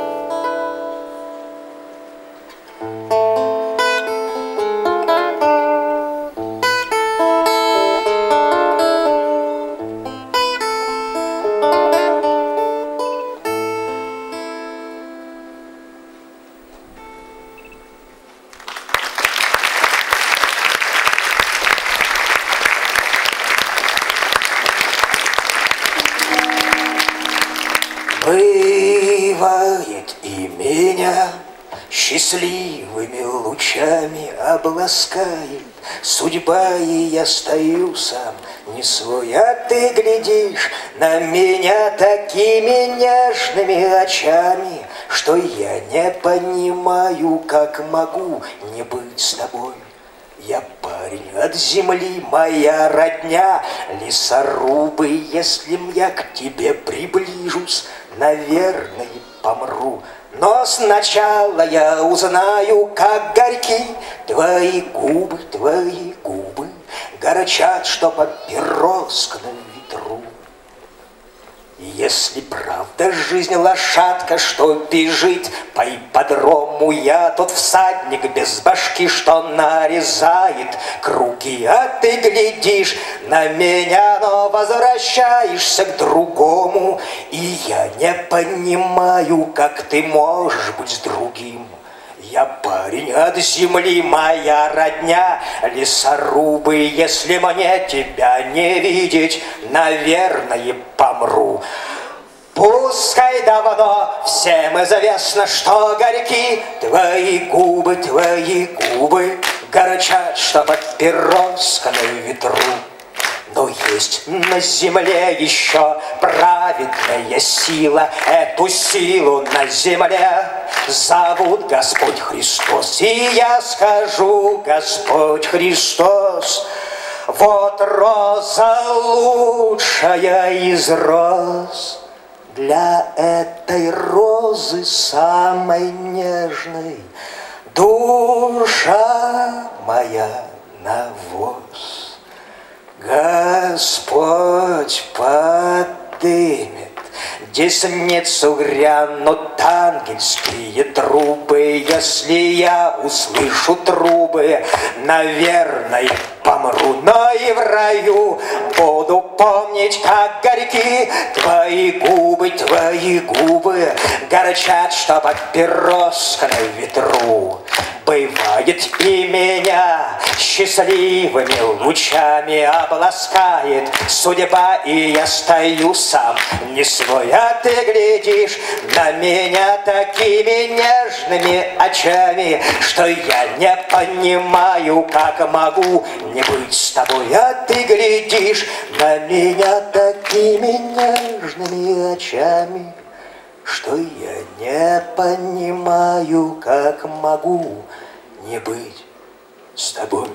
Бывает и меня счастливыми лучами обласкает судьба, и я стою сам не свой, а ты глядишь на меня такими нежными очами, что я не понимаю, как могу не быть с тобой. Я парень от земли, моя родня, лесорубы, если я к тебе приближусь, наверное, помру. Но сначала я узнаю, как горьки твои губы, твои губы горчат, что папироска на ветру. Если правда жизнь лошадка, что бежит по ипподрому, я тот всадник без башки, что нарезает круги. А ты глядишь на меня, но возвращаешься к другому, и я не понимаю, как ты можешь быть с другим. Я парень от земли, моя родня, лесорубы, если мне тебя не видеть, наверное, помру. Пускай давно всем известно, что горьки твои губы, твои губы горчат, что папироска на ветру. Но есть на земле еще праведная сила, эту силу на земле зовут Господь Христос. И я скажу: Господь Христос, вот роза лучшая из роз, для этой розы самой нежной душа моя навоз. Господь подымет десницу, грянут ангельские трубы. Если я услышу трубы, наверное, помру. Но и в раю буду помнить, как горьки твои губы, твои губы горчат, что папироска на ветру. Бывает и меня счастливыми лучами обласкает судьба, и я стою сам не свой, а ты глядишь на меня такими нежными очами, что я не понимаю, как могу не быть с тобой. А ты глядишь на меня такими нежными очами, что я не понимаю, как могу не быть с тобой.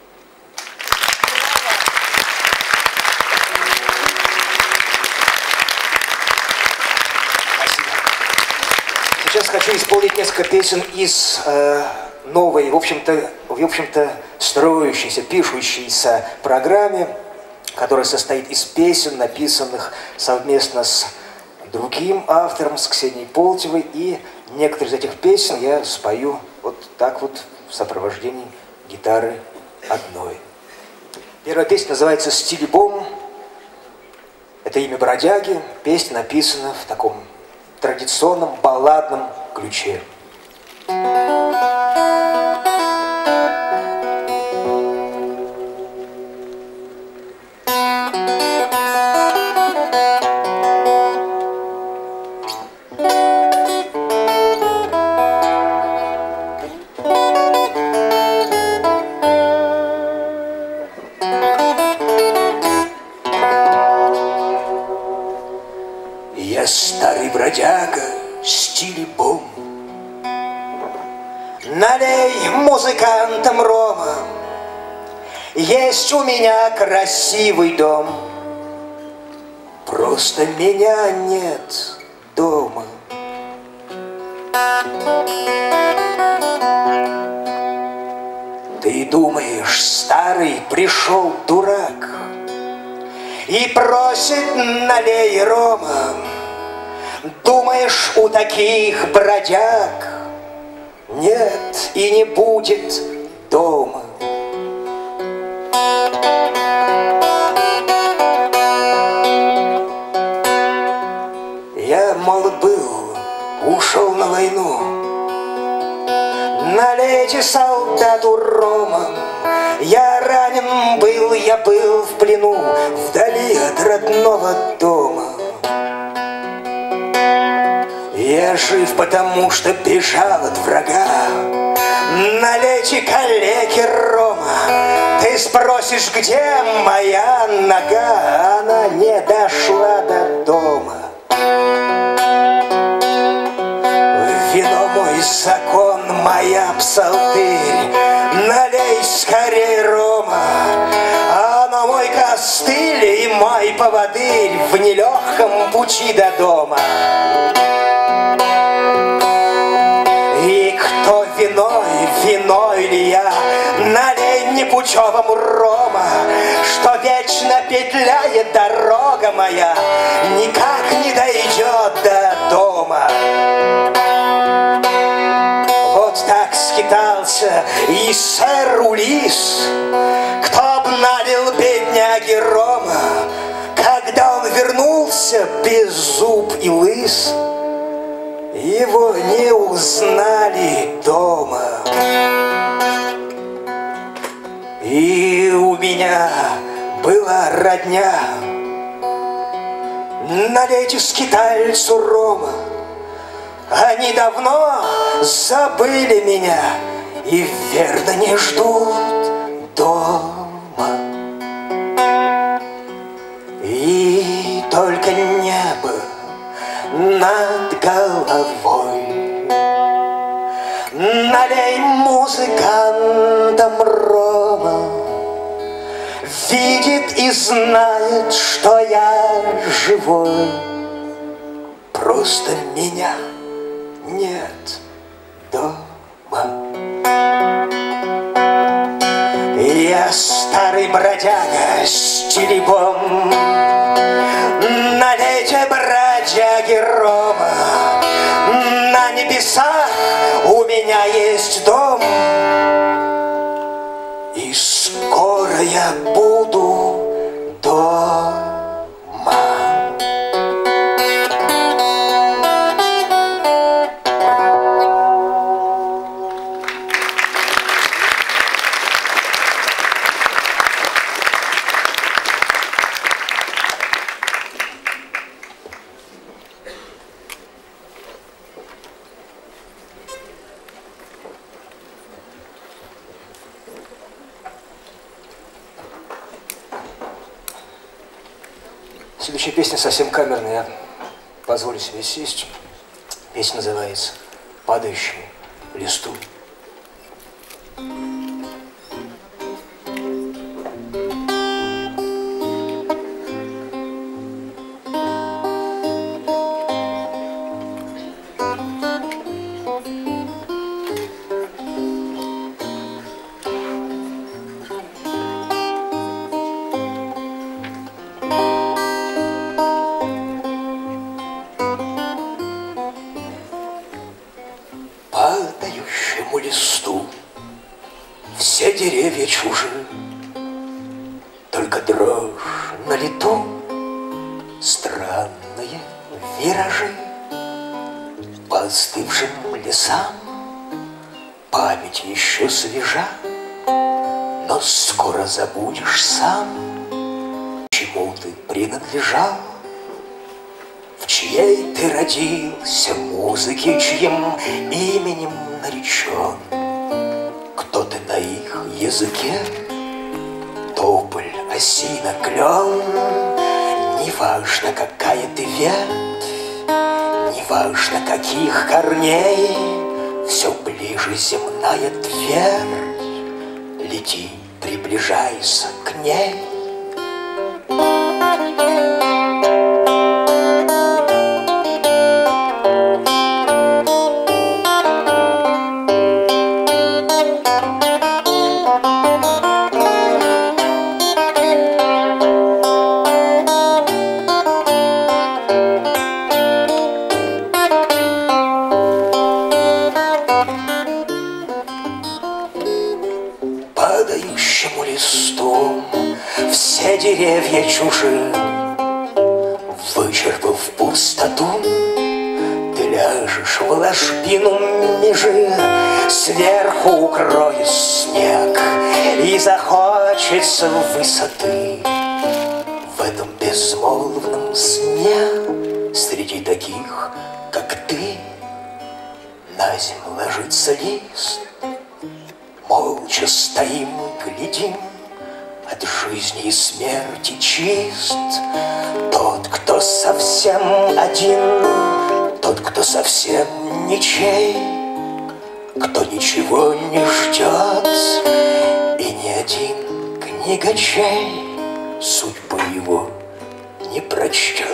Спасибо. Сейчас хочу исполнить несколько песен из э, новой, в общем-то, в общем-то, строящейся, пишущейся программе, которая состоит из песен, написанных совместно с другим автором, с Ксенией Полтевой, и некоторые из этих песен я спою вот так вот в сопровождении гитары одной. Первая песня называется «Стилебом». Это имя бродяги. Песня написана в таком традиционном балладном ключе. бродяга, стиль бум. Налей музыкантам рома, есть у меня красивый дом. Просто меня нет дома. Ты думаешь, старый пришел дурак и просит налей рома? Думаешь, у таких бродяг нет и не будет дома? Я молод был, ушел на войну. Налейте солдату рома. Я ранен был, я был в плену, вдали от родного дома. Я жив, потому что бежал от врага. Налейте калеке рома. Ты спросишь, где моя нога? Она не дошла до дома. Вино мой закон, моя псалтырь. Налей скорей рома. Оно мой костыль и мой поводырь в нелегком пути до дома. И кто виной, виной ли я? Налей непутевому рома, что вечно петляет дорога моя, никак не дойдет до дома. Вот так скитался и сэр Улис, кто б налил бедняги рома, когда он вернулся без зуб и лыс. Его не узнали дома. И у меня была родня. Налейте скитальцу рома. Они давно забыли меня и верно не ждут дома. И только небо над головой. Налей музыкантам рома. Видит и знает, что я живой. Просто меня нет дома. Я старый бродяга с телебом. Налейте, бродяги, рома. На небесах у меня есть дом. И скоро я буду дома. Следующая песня совсем камерная, я позволю себе сесть. Песня называется «Падающему листу». Падающему листу все деревья чужи, только дрожь на лету, странные виражи. По остывшим лесам память еще свежа, но скоро забудешь сам, чему ты принадлежал. В чьей ты родился музыке, чьим именем наречен? Кто ты на их языке? Тополь, осина, клен. Неважно, какая ты ветвь, неважно, неважно каких корней, все ближе земная твердь. Лети, приближайся к ней. Падающему листу все деревья чужие, вычерпав пустоту, ты ляжешь в ложбину межи, сверху укроет снег, и захочется высоты. В этом безмолвном сне среди таких, как ты, на землю ложится лист. Молча стоим, глядим, от жизни и смерти чист. Тот, кто совсем один, тот, кто совсем ничей, кто ничего не ждет, и ни один книгачей судьбы его не прочтет.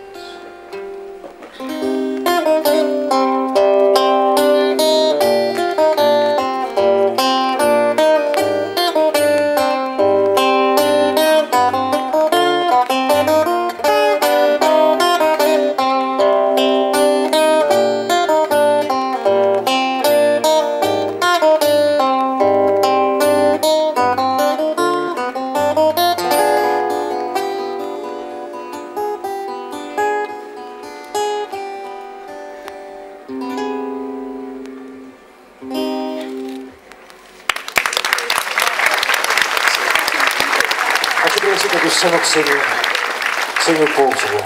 Хочу пригласить на эту сцену Ксению, Ксению Полтину.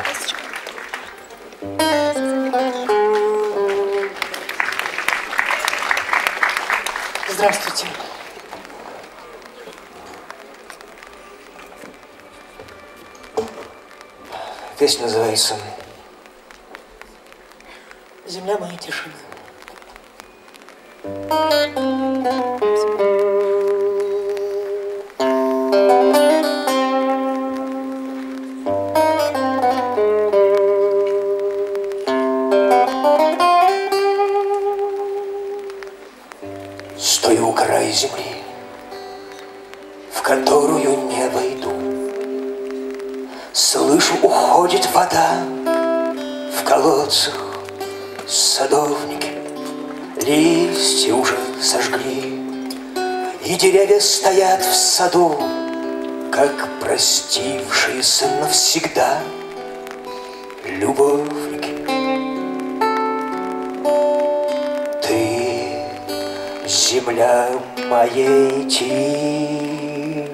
Здравствуйте. Песня называется «Земля моей тишины». Стою у края земли, в которую не войду. Слышу, уходит вода в колодцах. Садовники листья уже сожгли, и деревья стоят в саду, как простившиеся навсегда любовники. Ты — земля моей тишины,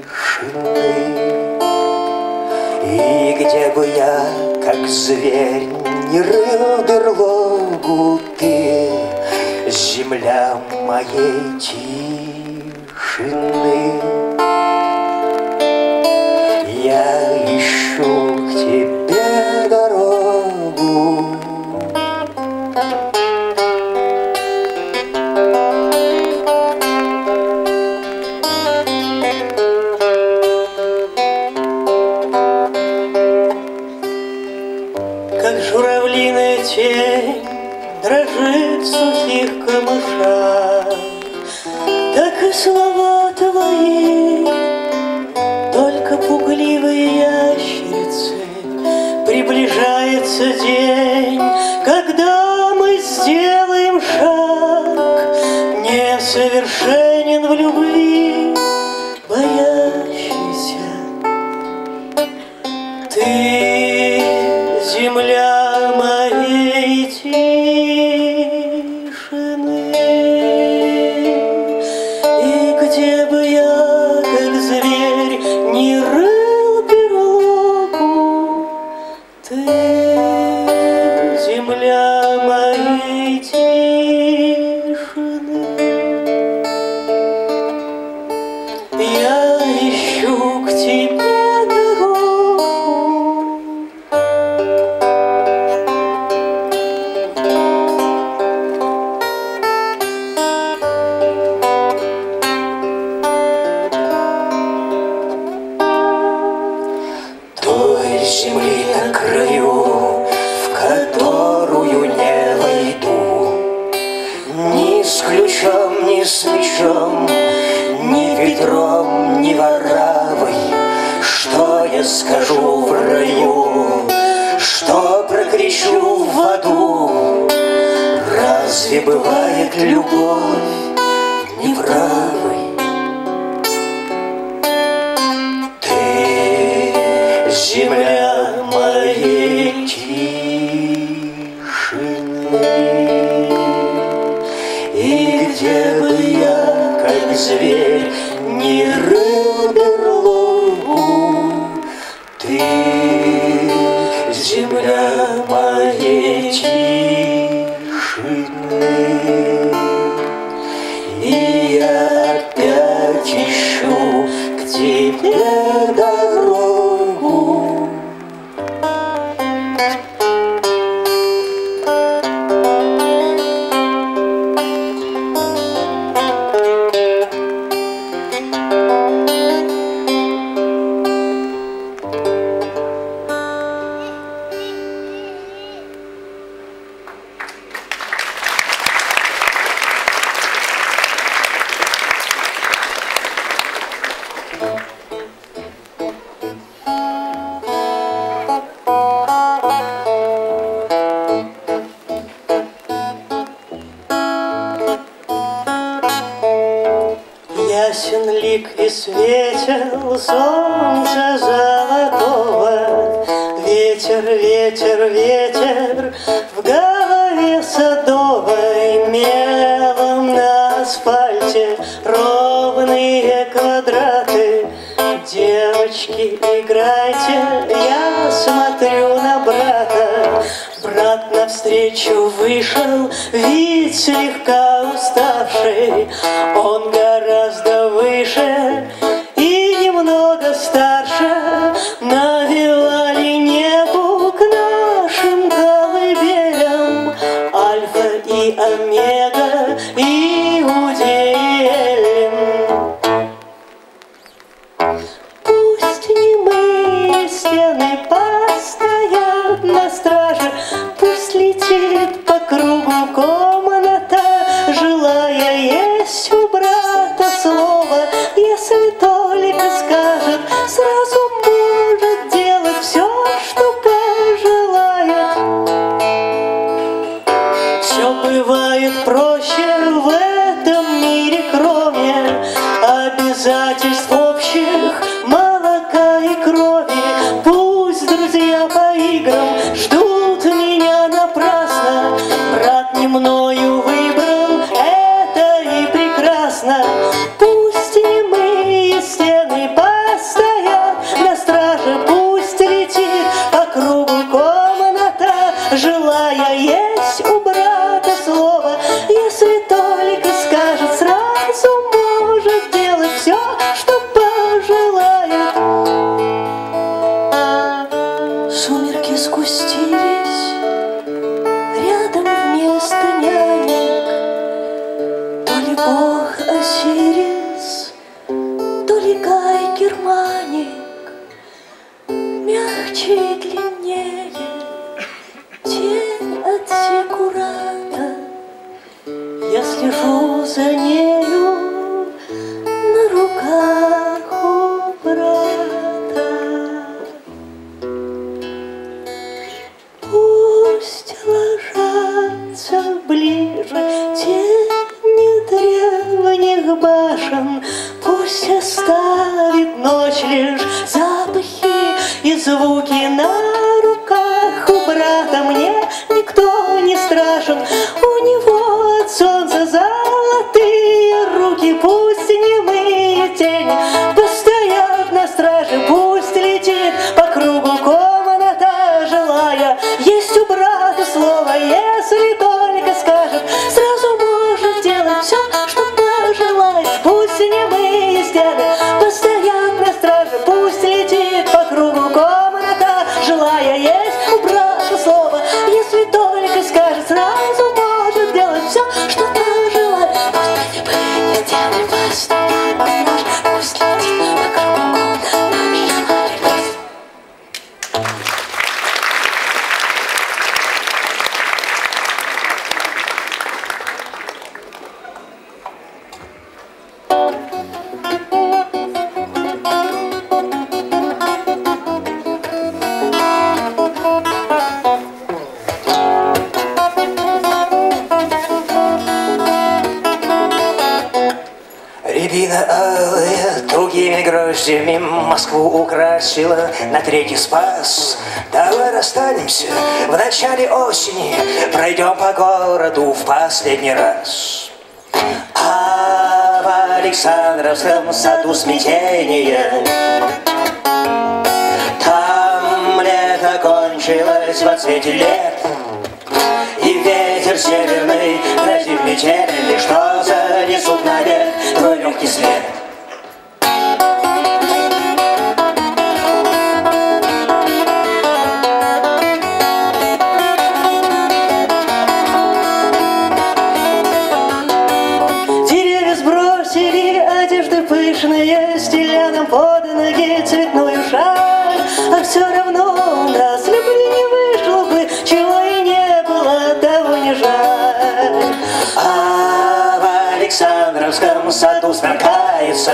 и где бы я, как зверь, не рыл берлогу, ты — земля моей тишины. Я ищу к тебе дорогу. Как журавлиная тень дрожит в сухих камышах, так и слова твои, только пугливые ящерицы. Приближается день, когда мы сделаем шаг, несовершенен в любви, боящийся. Ты — земля моей тишины, и где бы я, как зверь, не рыл берлогу, ты — земля моей тишины. Я мечом, ни с мечом, ни Петром, ни Варавой. Что я скажу в раю, что прокричу в аду? Разве бывает любовь неправой? Ты земля моей тишины, и где бы я, как зверь, не рыл берлогу, ты земля моей тишины, и я опять ищу к тебе дорогу. Ясен лик и светел солнца золотого. Ветер, ветер, ветер в голове садовой. Мелом на асфальте ровные квадраты. Девочки, играйте, я смотрю на брата. Брат навстречу вышел, вид слегка уставший. Он гораздо выше и немного старше. Навевали небу к нашим колыбелям альфа и омега, Иудеи Эллин. Пусть немые стены постоят на страже, пусть летит по кругу комната, желая есть у брата слово. Если только скажет, сразу может делать все, что пожелает. Все бывает проще в этом мире, кроме обязательств общих, молока и крови. Пусть друзья по играм ждут меня напрасно. Брат не мною выбрал, это и прекрасно. Пусть немые стены постоят на страже, пусть летит по кругу комната, желая есть у брата слово. Если только скажет, сразу может делать все, что пожелает. Сумерки сгустились, рядом вместо нянек то ли бог Осирис, то ли Гай Германик. Мягче и длиннее тень от Зиккурата. Я слежу за нею на руках у брата. Пусть ложатся ближе тени древних башен, пусть оставит ночь лишь запахи и звуки на руках у брата. Мне никто не страшен, у него от солнца золотые руки. Пусть немые тени постоят на страже, пусть летит по кругу комната, желая есть у брата слово. Если только скажет, сразу может делать все, что пожелает. Пусть немые стены постоят на страже, Рябина алая тугими гроздями Москву украсила на третий Спас. Давай расстанемся в начале осени, пройдем по городу в последний раз. А в Александровском саду смятение, там лето кончилось во цвете лет, и ветер северный грозит метели, что занесут навек твой легкий след. Деревья сбросили одежды пышные, стеля нам под ноги цветную шаль, а все равно у нас любви не вышло бы, чего и не было, того не жаль. А в Александровском саду сверкается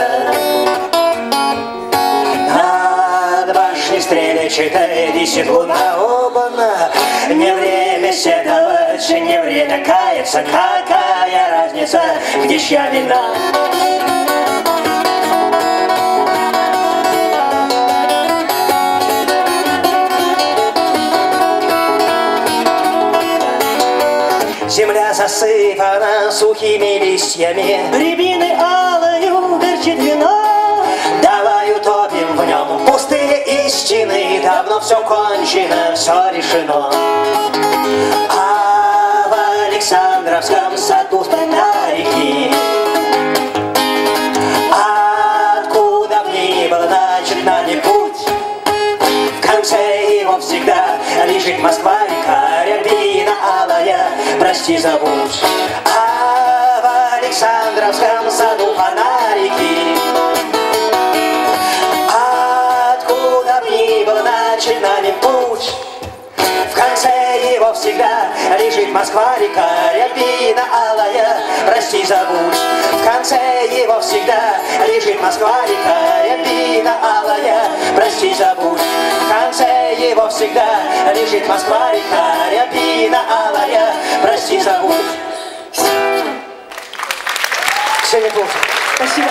над башней стрелечатой висит луна. Оба-на! Не время седовать, не время каяться. Какая разница, где чья вина? Земля засыпана сухими листьями, Рябины алою горчит вино. давай утопим в нем пустые истины. Давно все кончено, все решено. А в Александровском саду фонарики, откуда б ни был начинали путь, в конце его всегда лежит Москва-река. Рябина алая, прости, забудь. А в Александровском саду фонарики, откуда б ни был начинали путь, в конце его всегда лежит Москва-река. Рябина алая, прости, забудь. В конце его всегда лежит Москва-река. Рябина алая, прости, забудь. В конце его всегда лежит Москва-река. Рябина алая, прости, забудь. Ксения Плотина. Спасибо.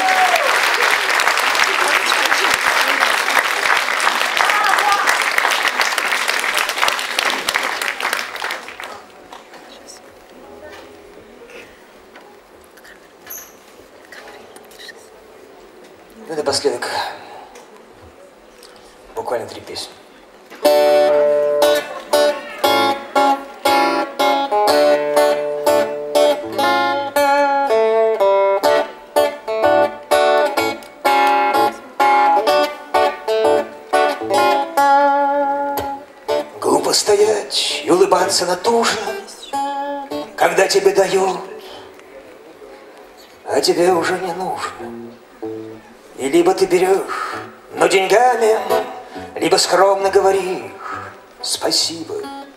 Ну и напоследок буквально три песни. Глупо стоять и улыбаться натужно, когда тебе дают, а тебе уже не нужно. И либо ты берешь, но деньгами, либо скромно говоришь спасибо.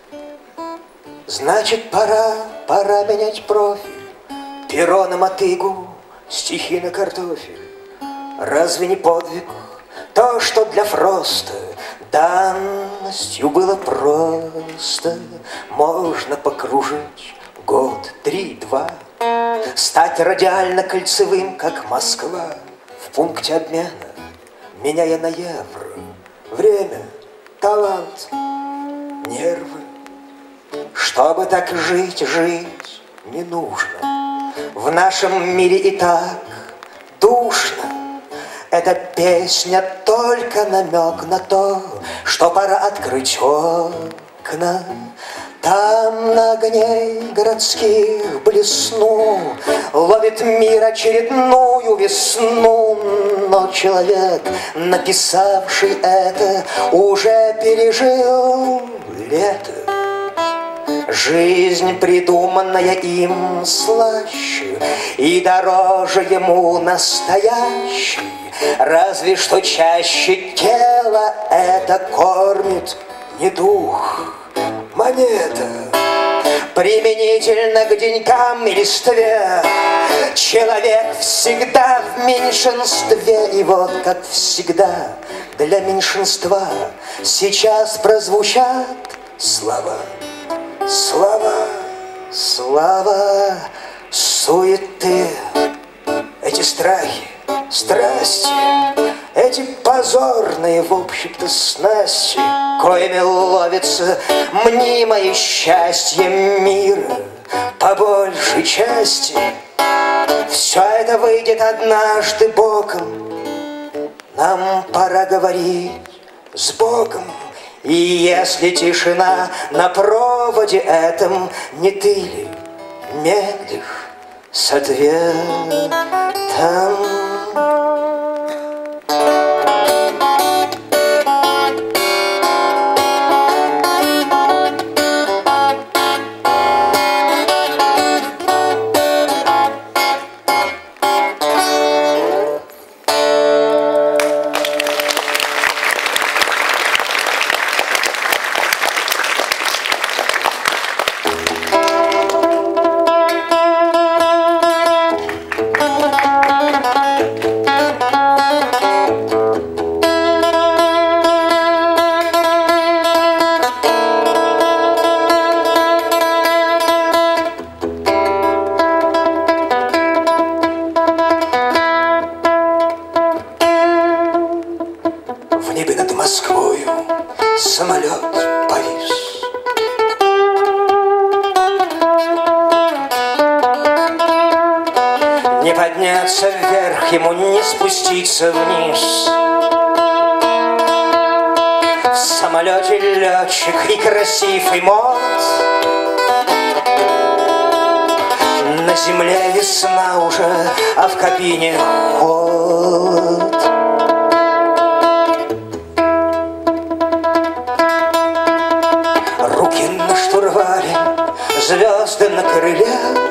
Значит, пора, пора менять профиль, перо на мотыгу, стихи на картофель. Разве не подвиг то, что для Фроста данностью было просто? Можно покружить год, три, два, стать радиально-кольцевым, как Москва. В пункте обмена, меняя на евро, время, талант, нервы. Чтобы так жить, жить не нужно. В нашем мире и так душно. Эта песня только намек на то, что пора открыть окна. Там на огне городских блесну, ловит мир очередную весну. Но человек, написавший это, уже пережил лето. Жизнь, придуманная им, слаще и дороже ему настоящей. Разве что чаще тело это кормит не дух, монета. Применительно к деньгам и листве человек всегда в меньшинстве. И вот как всегда для меньшинства сейчас прозвучат слова. Слова, слова, суеты, эти страхи, Страсти, эти позорные, в общем-то, снасти, коими ловится мнимое счастье мира, по большей части все это выйдет однажды боком. Нам пора говорить с Богом. И если тишина на проводе этом, не ты ли медлишь с ответом? В небе над Москвою самолет повис. Не подняться вверх ему, не спуститься вниз. В самолете летчик и красив, и молод. На земле весна уже, а в кабине холод. Руки на штурвале, звезды на крыле.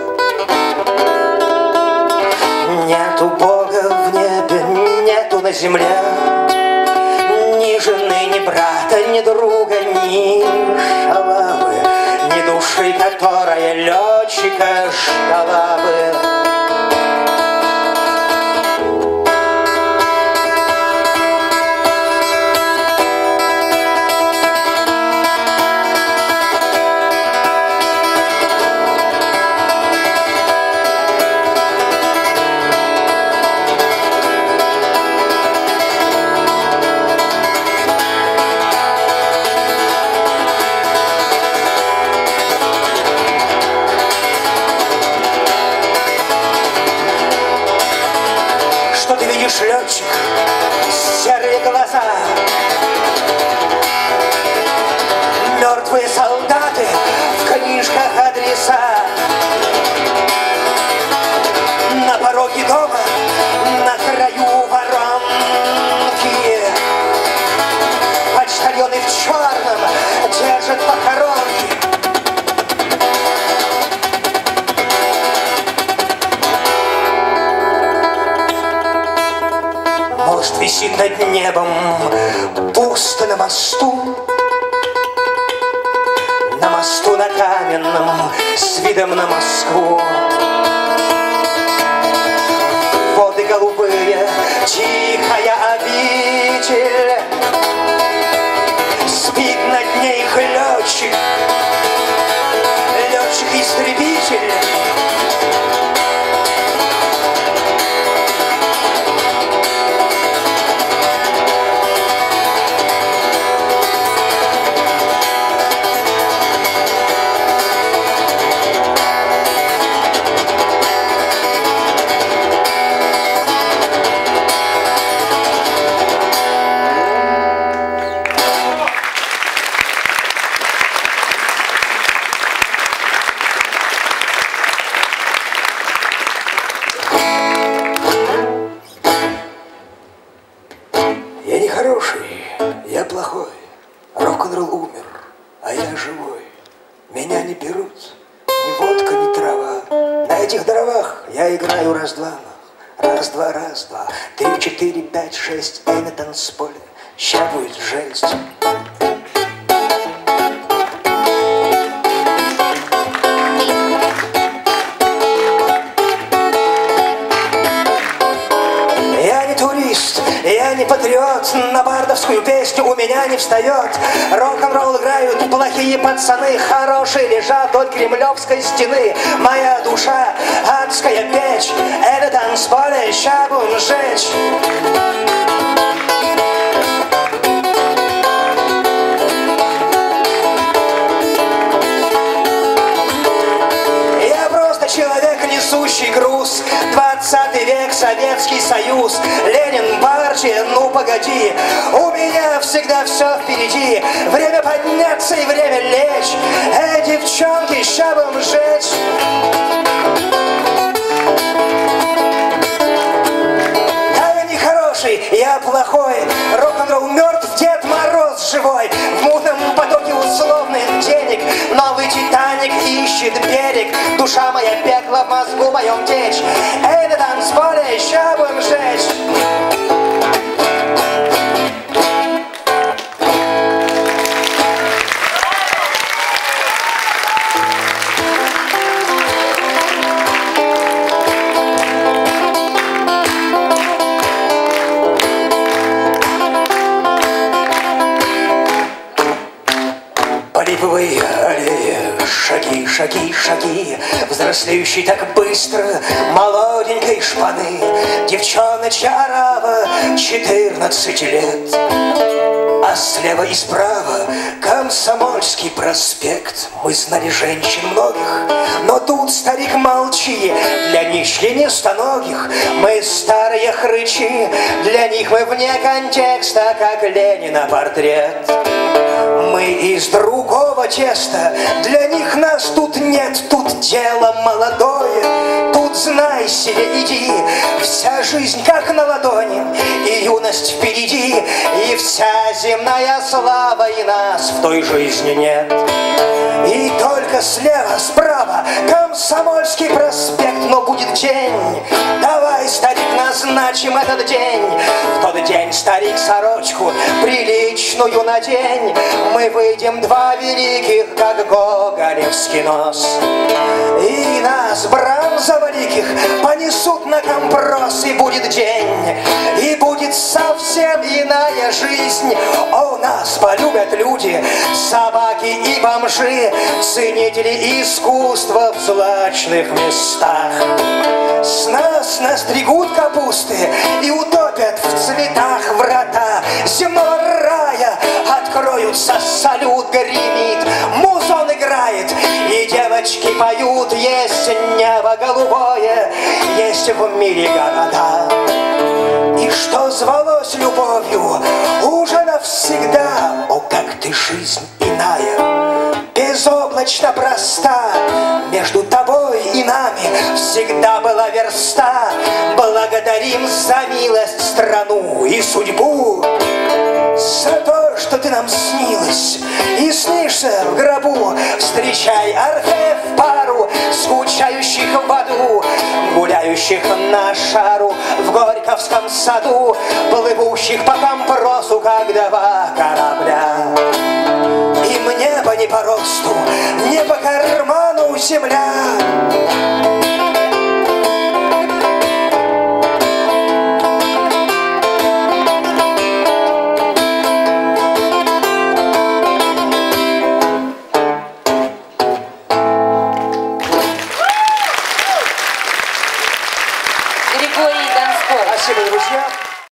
Нету Бога в небе, нету на земле. Ни жены, ни брата, ни друга, ни шалавы, ни души, которая летчика ждала бы. Что ты видишь, летчик? Серые глаза, мертвые солдаты, в книжках адреса. На пороге дома, на краю воронки, почтальоны в черном держат похоронки. Мост висит над небом, пусто на мосту. На мосту на каменном, с видом на Москву. Воды голубые, тихая обитель. Спит над ней летчик, летчик-истребитель. Я не хороший, я плохой. Рок-н-ролл умер, а я живой. Меня не берут ни водка, ни трава. На этих дровах я играю раз-два. Раз-два, раз-два, три, четыре, пять, шесть. Эй, на танцполе, ща будет жесть. Я не турист, я Я не патриот, на бардовскую песню у меня не встает. Рок-н-ролл играют плохие пацаны, хорошие лежат вдоль кремлевской стены. Моя душа адская печь, это танцполе ща будем сжечь. Человек, несущий груз, двадцатый век, Советский Союз, Ленин, партия, ну погоди, у меня всегда все впереди, время подняться и время лечь, эй, девчонки, ща будем сжечь. Я не хороший, я плохой, рок-н-ролл мертв, Дед Мороз живой, в мутном потоке условных денег новый Титаник ищет берег, душа моя пекла в мозгу моем течь, эй, на танцполе ща будем жечь. Липовые аллеи, шаги, шаги, шаги, взрослеющий так быстро молоденькой шпаны, девчоночья орава, четырнадцать лет. А слева и справа Комсомольский проспект. Мы знали женщин многих, но тут, старик, молчи, для них членистоногих мы старые хрычи, для них мы вне контекста, как Ленина портрет. Мы из другого теста, для них нас тут нет, тут дело молодое, тут знай себе, иди, вся жизнь как на ладони, и юность впереди, и вся земная слава, и нас в той жизни нет. И только слева, справа Комсомольский проспект, но будет день, давай, старик, назначим этот день. В тот день, старик, сорочку приличную надень, мы выйдем два великих, как гоголевский нос. И нас, бронзоволиких, понесут на компрос, и будет день, и будет совсем иная жизнь. О, нас полюбят люди, собаки и бомжи, ценители искусства в злачных местах. С нас настригут капусты и утопят в цветах врата земного рая. Откроются, салют гремит, музон играет, и девочки поют. Есть небо голубое, есть в мире города. И что звалось любовью, уже навсегда. О, как ты, жизнь иная, безоблачно проста, между тобой и нами всегда была верста. Благодарим за милость страну и судьбу, за то, что ты нам снилась и снишься в гробу. Встречай, Орфеев, пару скучающих в аду, гуляющих на шару в Горьковском саду, плывущих по компросу, как два корабля. Им небо не по росту, не по карману земля.